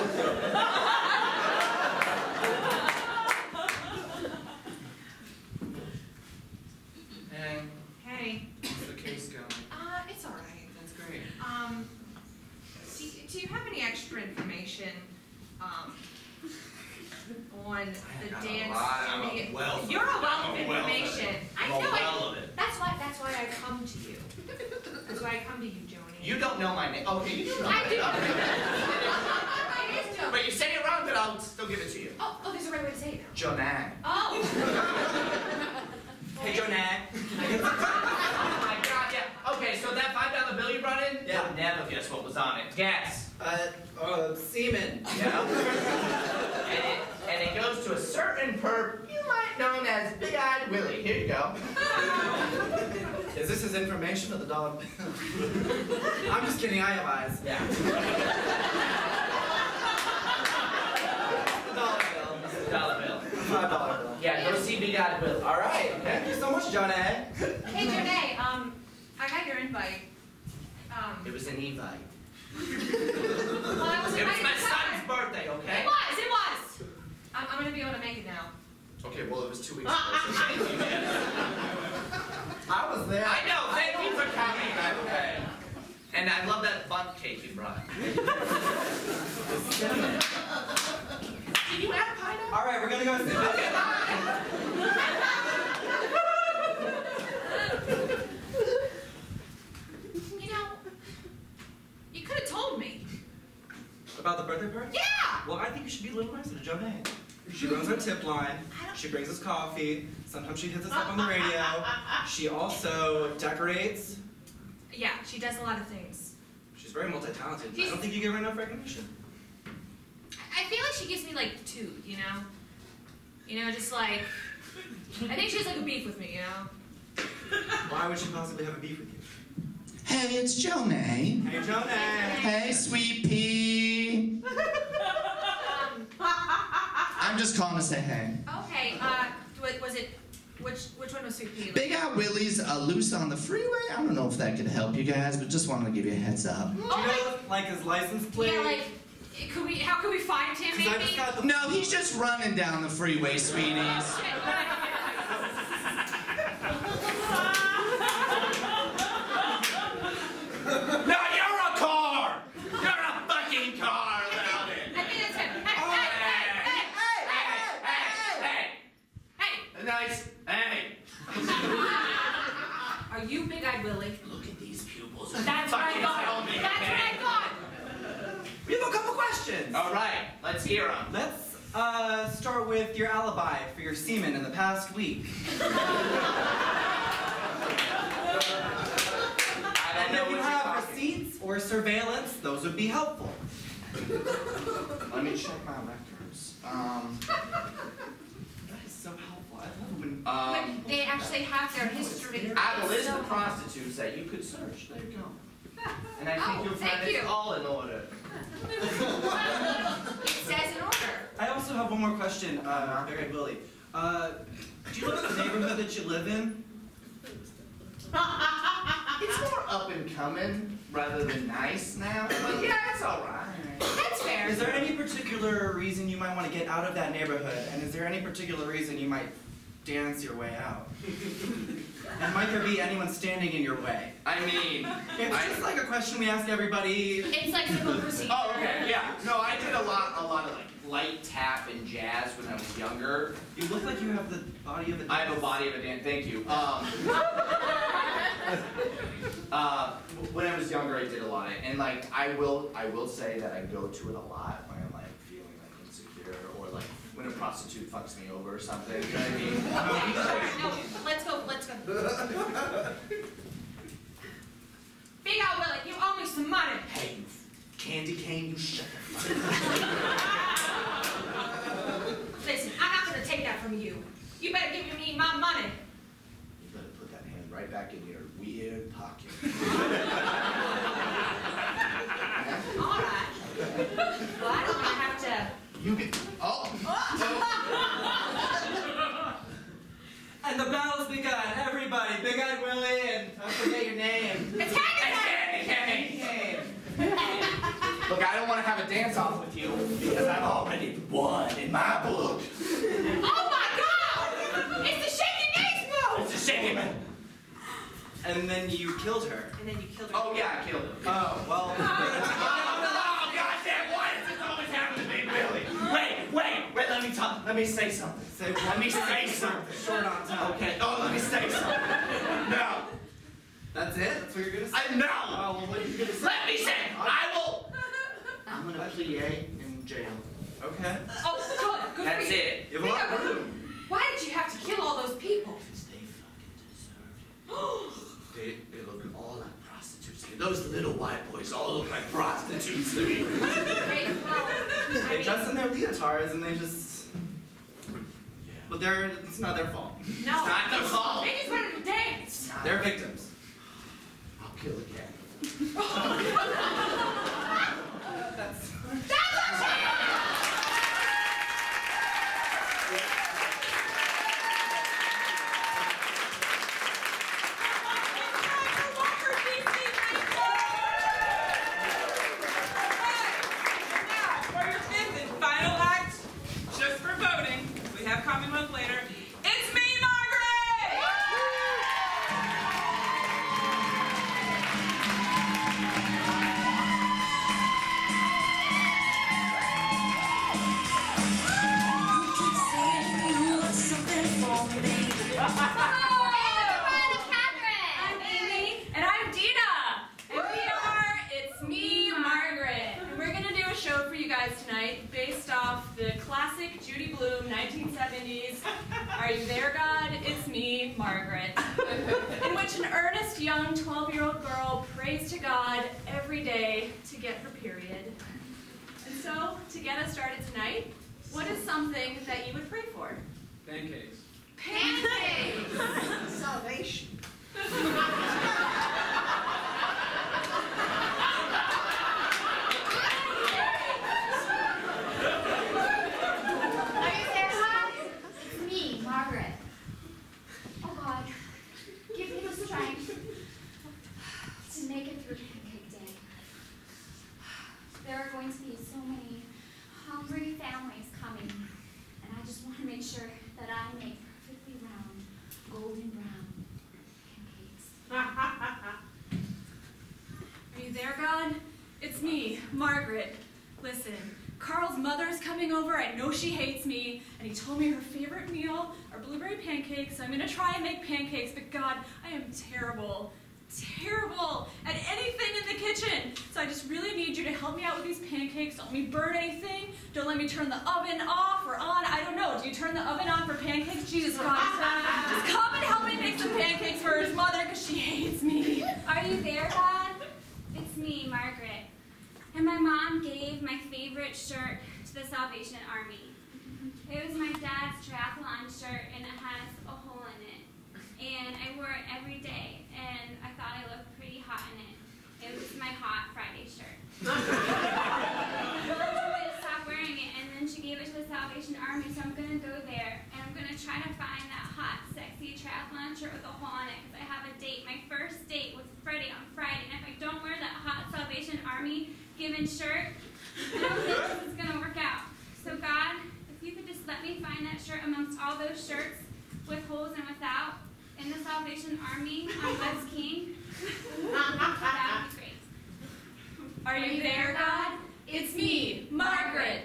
Speaker 8: Hey,
Speaker 3: Hey,
Speaker 8: how's the case going?
Speaker 3: uh, it's all right.
Speaker 8: That's great.
Speaker 3: Um, do, do you have any extra information, um, on the
Speaker 15: got a
Speaker 3: dance
Speaker 15: lot. I'm a
Speaker 3: studio?
Speaker 15: wealth of
Speaker 3: You're a
Speaker 15: it.
Speaker 3: wealth
Speaker 15: I'm
Speaker 3: of
Speaker 15: a wealth of
Speaker 3: information.
Speaker 15: it.
Speaker 3: I
Speaker 15: I'm a
Speaker 3: know.
Speaker 15: well
Speaker 3: I,
Speaker 15: of it.
Speaker 3: That's why. That's why I come to you. That's why I come to you, Joni.
Speaker 15: You don't know my name. Okay, you do know
Speaker 3: I
Speaker 15: my
Speaker 3: do.
Speaker 15: name.
Speaker 3: It is Joni.
Speaker 15: But you say it wrong, but I'll still give it to you.
Speaker 3: Oh, oh, there's a right way to say it now.
Speaker 15: Jonan.
Speaker 3: Oh.
Speaker 15: Hey, Jonan. Oh my God, yeah. Okay, so that five dollar bill you brought in?
Speaker 8: Yeah.
Speaker 15: You'll never guess what was on it. Guess.
Speaker 8: Uh, uh, semen.
Speaker 15: Yeah. and, it, and it goes to a certain perp you might know as Big Eyed Willie. Here you go.
Speaker 8: Is this his information or the dollar bill? I'm just kidding, I have eyes.
Speaker 15: Yeah.
Speaker 8: The dollar bill.
Speaker 15: It's a dollar bill.
Speaker 8: Five dollar bill.
Speaker 15: Yeah, go see Big Eyed Willie. All right.
Speaker 8: Thank you so much, Johnny.
Speaker 3: Hey, Janae, um, I got your invite. Um,
Speaker 15: It was an Evite.
Speaker 3: well, I was
Speaker 15: It was
Speaker 3: invited
Speaker 15: my
Speaker 3: to
Speaker 15: son's
Speaker 3: cover.
Speaker 15: birthday, okay?
Speaker 3: It was, it was. I'm, I'm gonna be able to make it now.
Speaker 15: Okay, well, it was two weeks ago, so thank you, man.
Speaker 8: I was there.
Speaker 15: I know, thank you for coming, by the way. And I love that bunt cake you brought. Do you have pineapple?
Speaker 8: All right, we're gonna go sit down.
Speaker 15: Okay, bye.
Speaker 3: You know, you could have told me.
Speaker 8: About the birthday party?
Speaker 3: Yeah!
Speaker 8: Well, I think you should be a little nicer to Johnny. She runs our tip line. She brings us coffee. Sometimes she hits us up on the radio. She also decorates.
Speaker 3: Yeah, she does a lot of things.
Speaker 8: She's very multi-talented. I
Speaker 3: She's-
Speaker 8: don't think you give her enough recognition.
Speaker 3: I feel like she gives me like two, you know? You know, just like, I think she has like a beef with me, you know?
Speaker 8: Why would she possibly have a beef with you?
Speaker 16: Hey, it's Jonae.
Speaker 8: Hey, Johnny.
Speaker 16: Hey, sweet pea.
Speaker 3: Um,
Speaker 16: I'm just calling to say hey.
Speaker 3: okay, uh, wa- was it, which which one was Sweet Pea?
Speaker 16: Big Eye Willie's uh, loose on the freeway. I don't know if that could help you guys, but just wanted to give you a heads up.
Speaker 8: Do you know, like, his license plate?
Speaker 3: Yeah, like, could we, how could we find him,
Speaker 8: 'Cause I
Speaker 3: maybe?
Speaker 8: just got the...
Speaker 16: No, he's just running down the freeway, sweeties.
Speaker 6: No, you're a car! You're a fucking car without it!
Speaker 3: I think it's him. Hey, hey, hey, hey, hey,
Speaker 6: Nice. Hey.
Speaker 3: Are you Big-Eyed Willie?
Speaker 6: Look at these pupils.
Speaker 3: That's what I
Speaker 6: Fucking tell
Speaker 3: thought.
Speaker 6: me,
Speaker 3: That's what
Speaker 6: okay?
Speaker 3: I thought.
Speaker 8: We have a couple questions.
Speaker 15: All right, let's hear them.
Speaker 8: Let's uh, start with your alibi for your semen in the past week.
Speaker 15: I don't
Speaker 8: And
Speaker 15: know
Speaker 8: if you
Speaker 15: what you're
Speaker 8: have
Speaker 15: talking.
Speaker 8: receipts or surveillance, those would be helpful.
Speaker 15: Let me check my records. Um,
Speaker 8: That is so helpful. I love when...
Speaker 15: um,
Speaker 3: When they actually have their history.
Speaker 15: I have a list
Speaker 3: So-
Speaker 15: of prostitutes that you could search. There you go. And I think
Speaker 3: Oh,
Speaker 15: you'll
Speaker 3: thank
Speaker 15: find it's
Speaker 3: you.
Speaker 15: all in order.
Speaker 3: It says in order.
Speaker 8: I also have one more question, uh, Big-Eyed Willie. Uh, do you live in the neighborhood that you live in?
Speaker 15: It's more up and coming rather than nice now. But yeah, it's all right.
Speaker 3: That's fair.
Speaker 15: Is there any particular reason you might want to get out of that neighborhood? And is there any particular reason you might dance your way out? And might there be anyone standing in your way?
Speaker 5: I mean,
Speaker 15: It's
Speaker 5: I-
Speaker 15: just like a question we ask everybody.
Speaker 4: It's like simple procedure.
Speaker 5: Oh, okay, yeah. No, I did a lot, a lot of like light tap and jazz when I was younger.
Speaker 15: You look like you have the body of a dance.
Speaker 5: I have a body of a dance. Thank you. Um, uh, when I was younger, I did a lot of it, and like I will, I will say that I go to it a lot when I'm like feeling like insecure or like when a prostitute fucks me over or something. You know what I mean?
Speaker 14: No, let's go, let's go. Big Al Willie, you owe me some money.
Speaker 5: Hey, you candy cane, you shut the fuck
Speaker 14: Listen, I'm not gonna take that from you. You better give me my money.
Speaker 5: You better put that hand right back in your weird pocket.
Speaker 14: All right. Well, I don't wanna have to.
Speaker 5: You get. Oh.
Speaker 8: And the battle's begun. Everybody, Big Eyed Willie, and I forget your name.
Speaker 14: It's Candy Cane!
Speaker 5: Look, I don't want to have a dance-off with you because I've already won in my book.
Speaker 14: Oh my God! It's the Shaking Knees move!
Speaker 5: It's a shaking man.
Speaker 15: And then you killed her.
Speaker 14: And then you killed her.
Speaker 5: Oh yeah, I killed him.
Speaker 15: Oh, well.
Speaker 5: Oh, goddamn, why does this always happen to me, Billy? Wait, wait, wait, let me talk. Let me say something.
Speaker 15: Say
Speaker 5: Let me say something.
Speaker 15: Short on time.
Speaker 5: Okay, oh, let me say something. No.
Speaker 15: That's it? That's what you're gonna say?
Speaker 5: I know.
Speaker 15: Oh, well, what are you gonna say?
Speaker 5: Let me say it. I will. I'm gonna plead in jail.
Speaker 15: Okay.
Speaker 14: Oh, good, good
Speaker 5: That's
Speaker 14: for you.
Speaker 5: it.
Speaker 15: You want room?
Speaker 14: Why did you have to kill all those people?
Speaker 5: Because they fucking deserved it. They, they look all like prostitutes. Those little white boys all look like prostitutes to me.
Speaker 14: Great, well, I
Speaker 15: They
Speaker 14: mean,
Speaker 15: dress in their leotards and they just. But they're. It's not their fault.
Speaker 14: no.
Speaker 5: It's not their fault.
Speaker 14: They just wanted to dance.
Speaker 15: They're victims.
Speaker 5: I'll kill again.
Speaker 15: That's.
Speaker 14: That's a
Speaker 17: Now, for your fifth and final act, just for voting, we have Commonwealth later. It's me, Margaret!
Speaker 3: I'm Amy. And I'm Dina. And we are It's Me, Margaret. And we're going to do a show for you guys tonight based off the classic Judy Blume nineteen seventies Are You There, God? It's Me, Margaret. In which an earnest young twelve-year-old girl prays to God every day to get her period. And so, to get us started tonight, what is something that you would pray for?
Speaker 10: Pancakes.
Speaker 3: Pancakes!
Speaker 14: salvation.
Speaker 18: Are you there, God? It's me, Margaret. Oh God, give me the strength to make it through Pancake Day. There are going to be so many hungry families coming, and I just want to make sure that I make perfectly round, golden brown pancakes.
Speaker 3: Are you there, God? It's me, Margaret. Listen, Carl's mother's coming over. I know she hates me, and he told me her favorite meal are blueberry pancakes. So I'm gonna try and make pancakes, but God, I am terrible, terrible at anything in the kitchen. So I just really need you to help me out with these pancakes. Don't let me burn anything. Don't let me turn the oven off or on. I don't know. Do you turn the oven on for pancakes? Jesus, God, just come and help me make some pancakes for his mother, because she hates me.
Speaker 18: Are you there, God? It's me, Margaret. And my mom gave my favorite shirt to the Salvation Army. It was my dad's triathlon shirt, and it has a hole in it. And I wore it every day, and I thought I looked pretty hot in it. It was my Hot Friday shirt. I told me to stop wearing it, and then she gave it to the Salvation Army, so I'm going to go there, and I'm going to try to find that hot, sexy triathlon shirt with a hole in it, because I have a date, my first date with Freddie on Friday, and if I don't wear that hot Salvation Army given shirt, I don't think this is gonna work out. So God, if you could just let me find that shirt amongst all those shirts with holes and without in the Salvation Army on God's King, that would be great.
Speaker 3: Are you there, God? It's me, Margaret.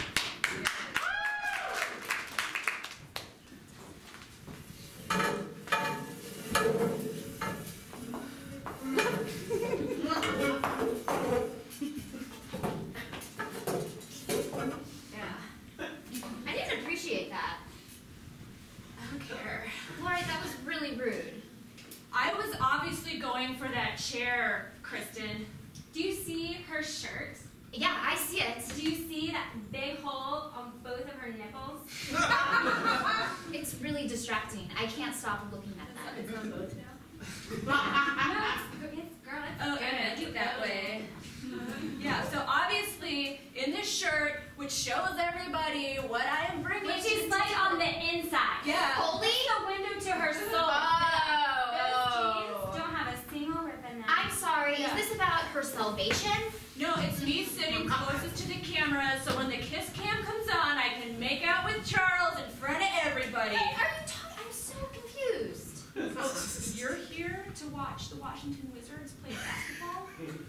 Speaker 4: Yeah. I didn't appreciate that.
Speaker 3: I don't care.
Speaker 4: Lori, that was really rude.
Speaker 3: I was obviously going for that chair, Kristen.
Speaker 18: Do you see her shirt?
Speaker 4: Yeah, I see it.
Speaker 18: Do you see that big hole on both of her nipples?
Speaker 4: It's really distracting. I can't stop looking at that.
Speaker 3: It's on both now.
Speaker 18: No, it's, it's girl, it's
Speaker 3: Oh,
Speaker 18: good.
Speaker 3: and it that way. Yeah, so obviously in this shirt, which shows everybody what I am bringing.
Speaker 18: Which
Speaker 3: to
Speaker 18: is
Speaker 3: the
Speaker 18: like
Speaker 3: table.
Speaker 18: on the inside.
Speaker 3: Yeah.
Speaker 4: Holy?
Speaker 18: It's a window to her soul.
Speaker 3: Oh.
Speaker 18: Those jeans don't have a single rip in them.
Speaker 4: I'm sorry.
Speaker 3: Yeah.
Speaker 4: Is this about her salvation?
Speaker 3: No, it's me sitting closest to the camera, so when the kiss cam comes on, I can make out with Charles in front of everybody.
Speaker 4: What are you talking? I'm so confused.
Speaker 3: So you're here to watch the Washington Wizards play basketball?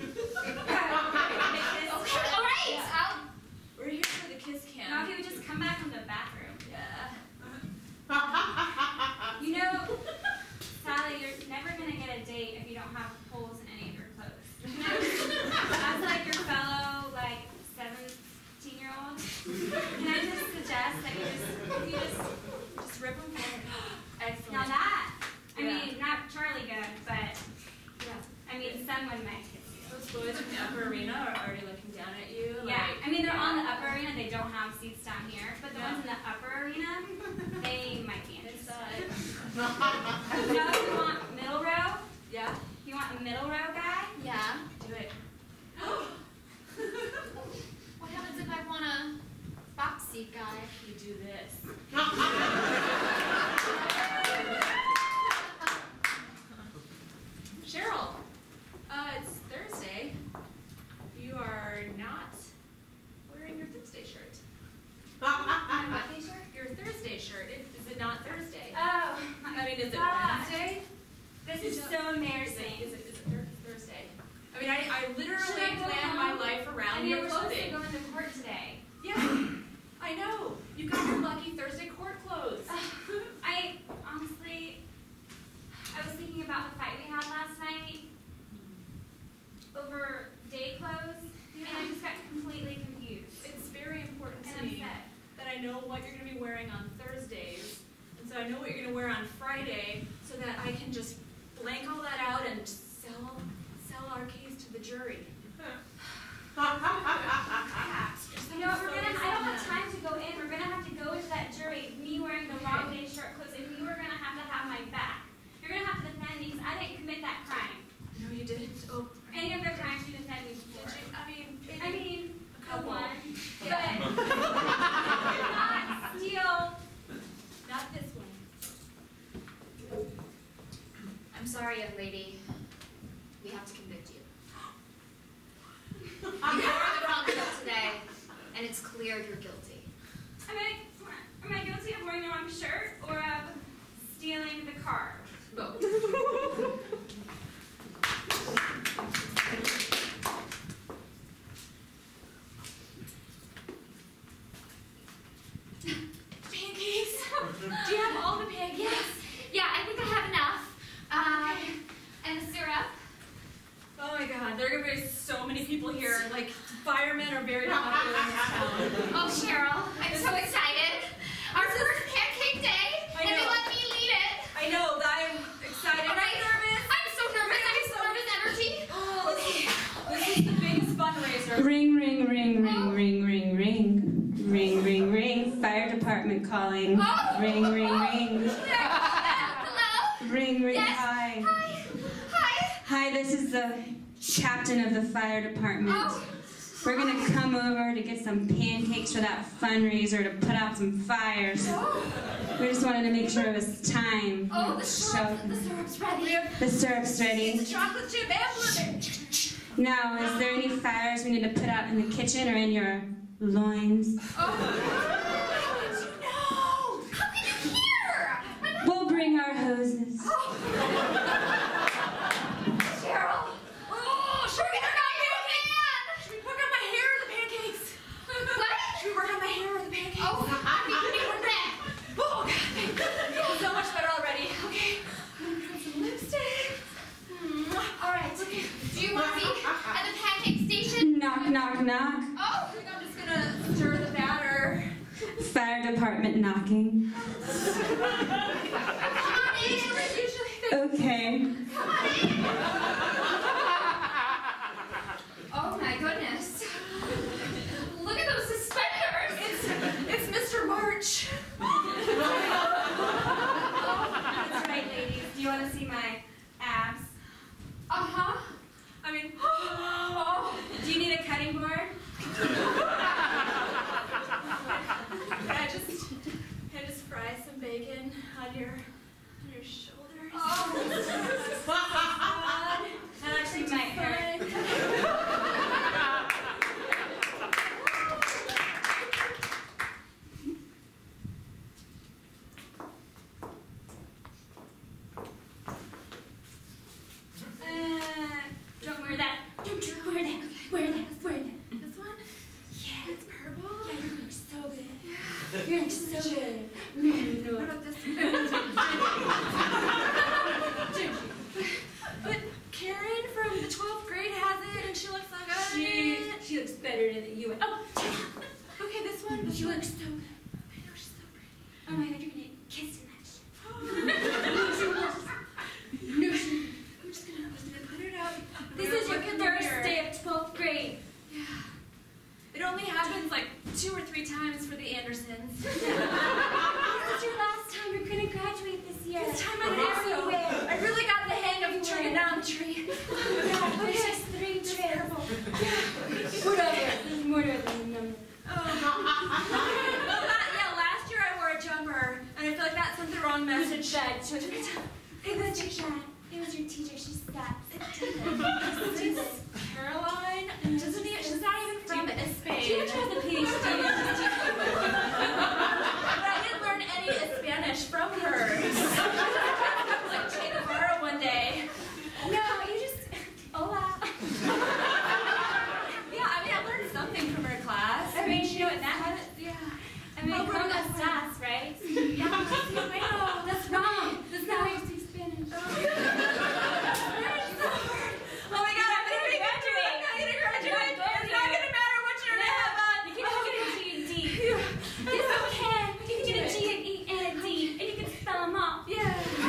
Speaker 4: Okay, all right.
Speaker 3: Yeah.
Speaker 4: I'll...
Speaker 3: We're here for the kiss cam.
Speaker 18: Now if you would just come back from the bathroom.
Speaker 3: Yeah.
Speaker 18: You know, Sally, you're never going to get a date if you don't have holes in any of your clothes. That's like your fellow, like, seventeen-year-old. Can I just suggest that you just, you just,
Speaker 3: Just rip them for me. Excellent.
Speaker 18: now that, I
Speaker 3: Yeah.
Speaker 18: mean, not Charlie good, but,
Speaker 3: Yeah.
Speaker 18: I mean, someone might kiss you.
Speaker 3: Those boys in the upper arena are already looking down at you.
Speaker 18: Yeah,
Speaker 3: like,
Speaker 18: I mean, they're on the upper arena, they don't have seats down here, but the
Speaker 3: Yeah.
Speaker 18: ones in the upper arena, they might be interested.
Speaker 3: Inside.
Speaker 18: Now, if you want middle row,
Speaker 3: Yeah?
Speaker 18: you want a middle row guy?
Speaker 4: Yeah.
Speaker 3: Do it.
Speaker 4: What happens if I want a box seat guy?
Speaker 3: You do this. Cheryl, uh, it's Thursday. You are not wearing your Thursday shirt.
Speaker 18: My what t-shirt?
Speaker 3: Your Thursday shirt. It, is it not Thursday?
Speaker 18: Oh,
Speaker 3: I mean, is it
Speaker 18: God.
Speaker 3: Wednesday?
Speaker 18: This is so
Speaker 3: Is it,
Speaker 18: embarrassing.
Speaker 3: is it, is it Thur- Thursday? I mean, I, I literally
Speaker 18: Should I go
Speaker 3: plan my
Speaker 18: home?
Speaker 3: life around
Speaker 18: I mean,
Speaker 3: your
Speaker 18: we're supposed to
Speaker 3: clothing.
Speaker 18: go into court today.
Speaker 3: Yeah, I know. You got your lucky Thursday court clothes.
Speaker 18: I honestly, I was thinking about the fight we had last night over day clothes, and I just got completely confused
Speaker 3: It's very important to
Speaker 18: and
Speaker 3: me
Speaker 18: upset.
Speaker 3: that I know what you're going to be wearing on Thursdays, and so I know what you're going to wear on Friday, so that I can just blank all that out and sell sell our case to the jury.
Speaker 18: You know what, we're gonna, I don't have time to go in, we're gonna have to go into that jury, me wearing the wrong day shirt clothes, and you are gonna have to have my back. You're gonna have to defend me, because I didn't commit that crime.
Speaker 3: No, you didn't. Oh,
Speaker 18: Any of the crimes you defend me for.
Speaker 3: did you? I mean,
Speaker 18: I mean,
Speaker 3: a
Speaker 18: the
Speaker 3: couple.
Speaker 18: one,
Speaker 3: Yeah.
Speaker 18: but not steal.
Speaker 3: Not this one.
Speaker 4: I'm sorry, young lady. We have to convict you. You wore the wrong coat today, and it's clear you're guilty.
Speaker 18: Am I, am I guilty of wearing the wrong shirt, or of stealing the car?
Speaker 4: Both.
Speaker 3: Pancakes? Do you have all the pancakes?
Speaker 4: Yes. Yeah, I think I have enough. Um, and the syrup.
Speaker 3: Oh my god, there are gonna be so many people here. Like, firemen are very popular in this town.
Speaker 4: Oh, Cheryl, I'm so excited. Our first pancake day,
Speaker 3: I
Speaker 4: and they
Speaker 3: know.
Speaker 4: let me lead it.
Speaker 3: I know, I'm excited.
Speaker 4: All right.
Speaker 3: I'm nervous.
Speaker 4: I'm so nervous. I have so nervous energy.
Speaker 3: Oh, this is the biggest fundraiser.
Speaker 19: Ring, ring, ring, ring, ring, ring, ring. Ring, ring, ring. Fire department calling.
Speaker 4: Oh.
Speaker 19: Ring, ring, ring.
Speaker 4: Hello?
Speaker 19: Ring, ring.
Speaker 4: Yes.
Speaker 19: Hi.
Speaker 4: Hi. Hi.
Speaker 19: Hi, this is the captain of the fire department.
Speaker 4: Oh.
Speaker 19: We're gonna come over to get some pancakes for that fundraiser to put out some fires.
Speaker 4: Oh.
Speaker 19: We just wanted to make sure it was time.
Speaker 4: Oh, the syrup. The syrup's ready.
Speaker 19: The syrup's ready.
Speaker 3: It's chocolate chip and blueberry.
Speaker 19: Now, is there any fires we need to put out in the kitchen or in your loins?
Speaker 3: How did you know? How can you hear?
Speaker 19: We'll bring our hoses.
Speaker 3: Cheryl! Oh, should we work on pancakes? Should we work on my hair or the pancakes? What? Should we work on my hair or the pancakes? Oh, I need to be red. Oh, God, thank you. Feels so much better already. Okay, I'm gonna put on some lipstick. Mm. All right, okay.
Speaker 20: Do you want to be at the pancake station?
Speaker 19: Knock, knock, knock.
Speaker 3: Oh, I think I'm just gonna stir the batter.
Speaker 19: Fire department knocking.
Speaker 3: Come on in, usually.
Speaker 19: Okay.
Speaker 3: Come on in. Oh my goodness. Look at those suspenders. It's, it's Mister March.
Speaker 19: That's right, ladies. Do you want to see my abs?
Speaker 3: Uh-huh. I mean, oh.
Speaker 19: Do you need a cutting board?
Speaker 3: Can I just, can I just fry some bacon on your, on your shoulders?
Speaker 19: Oh.
Speaker 3: God.
Speaker 19: That actually might hurt. Uh, don't wear that. Don't you wear that. Wear that. Wear that.
Speaker 3: This one?
Speaker 19: Yeah.
Speaker 3: It's purple?
Speaker 19: Yeah, you look so good.
Speaker 3: Yeah.
Speaker 19: You look so good. No, no.
Speaker 3: What about this one? But Karen from the twelfth grade has it, and she looks so good.
Speaker 19: She, she looks better than you. Oh,
Speaker 3: okay, this one.
Speaker 19: she looks so good.
Speaker 3: I know, she's so pretty.
Speaker 19: Oh my God, you're gonna kiss in that shit. No, she won't. No, she.
Speaker 3: I'm just gonna, I'm just gonna put it out.
Speaker 19: This is your first day of twelfth grade.
Speaker 3: Yeah. It only happens like two or three times for the Andersons.
Speaker 19: This is your last time. You're gonna graduate this year.
Speaker 3: This time I think so. I really got the hang of turning down the tree.
Speaker 19: Yeah, there's just three trips.
Speaker 3: Yeah.
Speaker 19: Whatever. There's more to it than a number.
Speaker 3: Oh. Well, that, yeah, last year I wore a jumper, and I feel like that sent the wrong message.
Speaker 19: Bad choice. It was your dad. It was your teacher. She sucks.
Speaker 3: It's Caroline, doesn't he? She's not even from Spain.
Speaker 19: She has a P H D.
Speaker 3: But I didn't learn any Spanish from her. Like Che Guevara one day.
Speaker 19: No, you just. Hola.
Speaker 3: Yeah, I mean, I learned something from her class.
Speaker 19: I mean, you know what that is?
Speaker 3: Yeah.
Speaker 19: I mean,
Speaker 3: Oh,
Speaker 19: ¿cómo
Speaker 3: that's
Speaker 19: estás, right?
Speaker 3: Yeah, no, that's wrong. That's
Speaker 19: Now
Speaker 3: not.
Speaker 19: you speak Spanish.
Speaker 3: Oh my God, I'm gonna be graduate. I'm gonna graduate. It's not gonna matter what your name is.
Speaker 19: You can get a G and D. It's okay. You can get a G and E and a D, and you can spell them all.
Speaker 3: Yeah.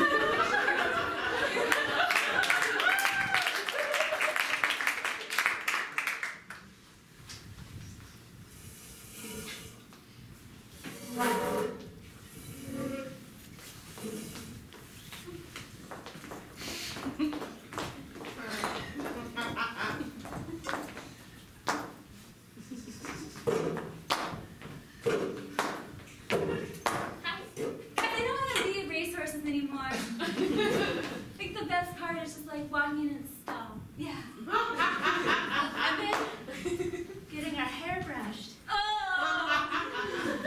Speaker 19: I don't want to be resources anymore. I think the best part is just like walking in and stall.
Speaker 3: Yeah. I've been getting our hair brushed.
Speaker 19: Oh!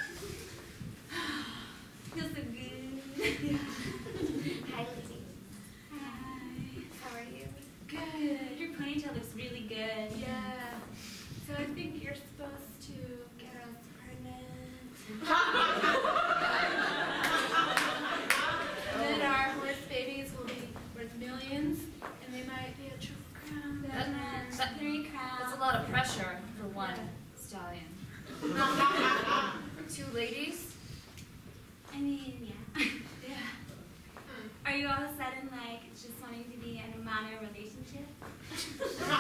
Speaker 19: Feels so good.
Speaker 3: Yeah.
Speaker 19: Hi, Lizzie.
Speaker 3: Hi. How are you?
Speaker 19: Good. Your ponytail looks really good.
Speaker 3: Yeah. So I think you're supposed to get us pregnant. And then our horse babies will be worth millions, and they might be a triple crown.
Speaker 19: That, that three crowns.
Speaker 20: That's a lot of pressure for one stallion. Two ladies?
Speaker 19: I mean, yeah.
Speaker 3: Yeah.
Speaker 19: Are you all of a sudden like just wanting to be in a mono relationship?
Speaker 3: Is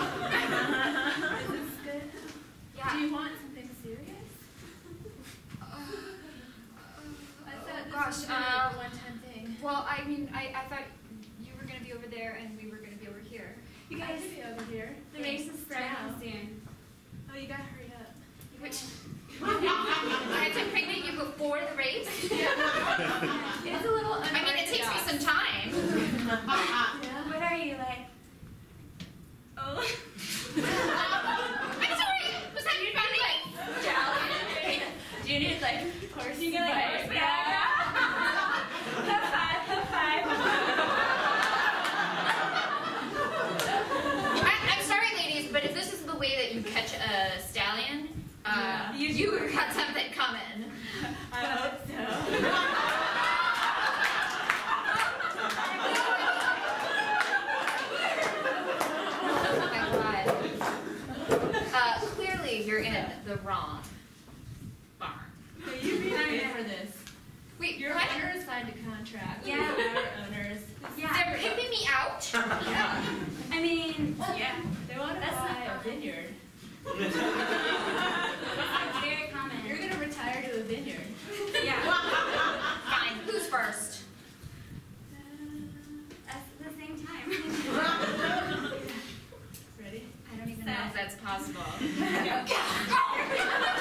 Speaker 3: this good?
Speaker 20: Yeah.
Speaker 3: Do you want something serious? I thought this
Speaker 20: Gosh,
Speaker 3: was gonna
Speaker 20: uh,
Speaker 3: be a one-time thing.
Speaker 20: Well, I mean, I, I thought you were going to be over there and we were going to be over here.
Speaker 3: You guys be over here.
Speaker 19: The race is starting soon.
Speaker 3: Oh, you gotta hurry up.
Speaker 20: Which, I had to pregnant you before the race?
Speaker 3: It's a little
Speaker 20: I mean, it takes me some time.
Speaker 3: Yeah.
Speaker 19: What are you like? Oh.
Speaker 20: you need like horse
Speaker 19: You get like
Speaker 20: advice.
Speaker 19: horse, yeah. High five, high five.
Speaker 20: I, I'm sorry, ladies, but if this is the way that you catch a stallion, uh, you you got something coming.
Speaker 19: I hope so.
Speaker 20: Oh my god. Uh, clearly you're in the wrong barn.
Speaker 3: You really paid for this.
Speaker 20: Wait,
Speaker 3: Your
Speaker 20: what?
Speaker 3: owners signed a contract.
Speaker 19: Yeah.
Speaker 3: With our owners.
Speaker 19: Yeah.
Speaker 20: They're pimping me out?
Speaker 3: Yeah.
Speaker 19: I mean,
Speaker 3: Yeah. They want to
Speaker 19: That's
Speaker 3: buy
Speaker 19: not
Speaker 3: a vineyard.
Speaker 19: that's very common.
Speaker 3: You're gonna retire to a vineyard.
Speaker 19: Yeah.
Speaker 20: Fine, who's first?
Speaker 19: At the same time.
Speaker 3: Ready?
Speaker 20: I don't even know if that's possible.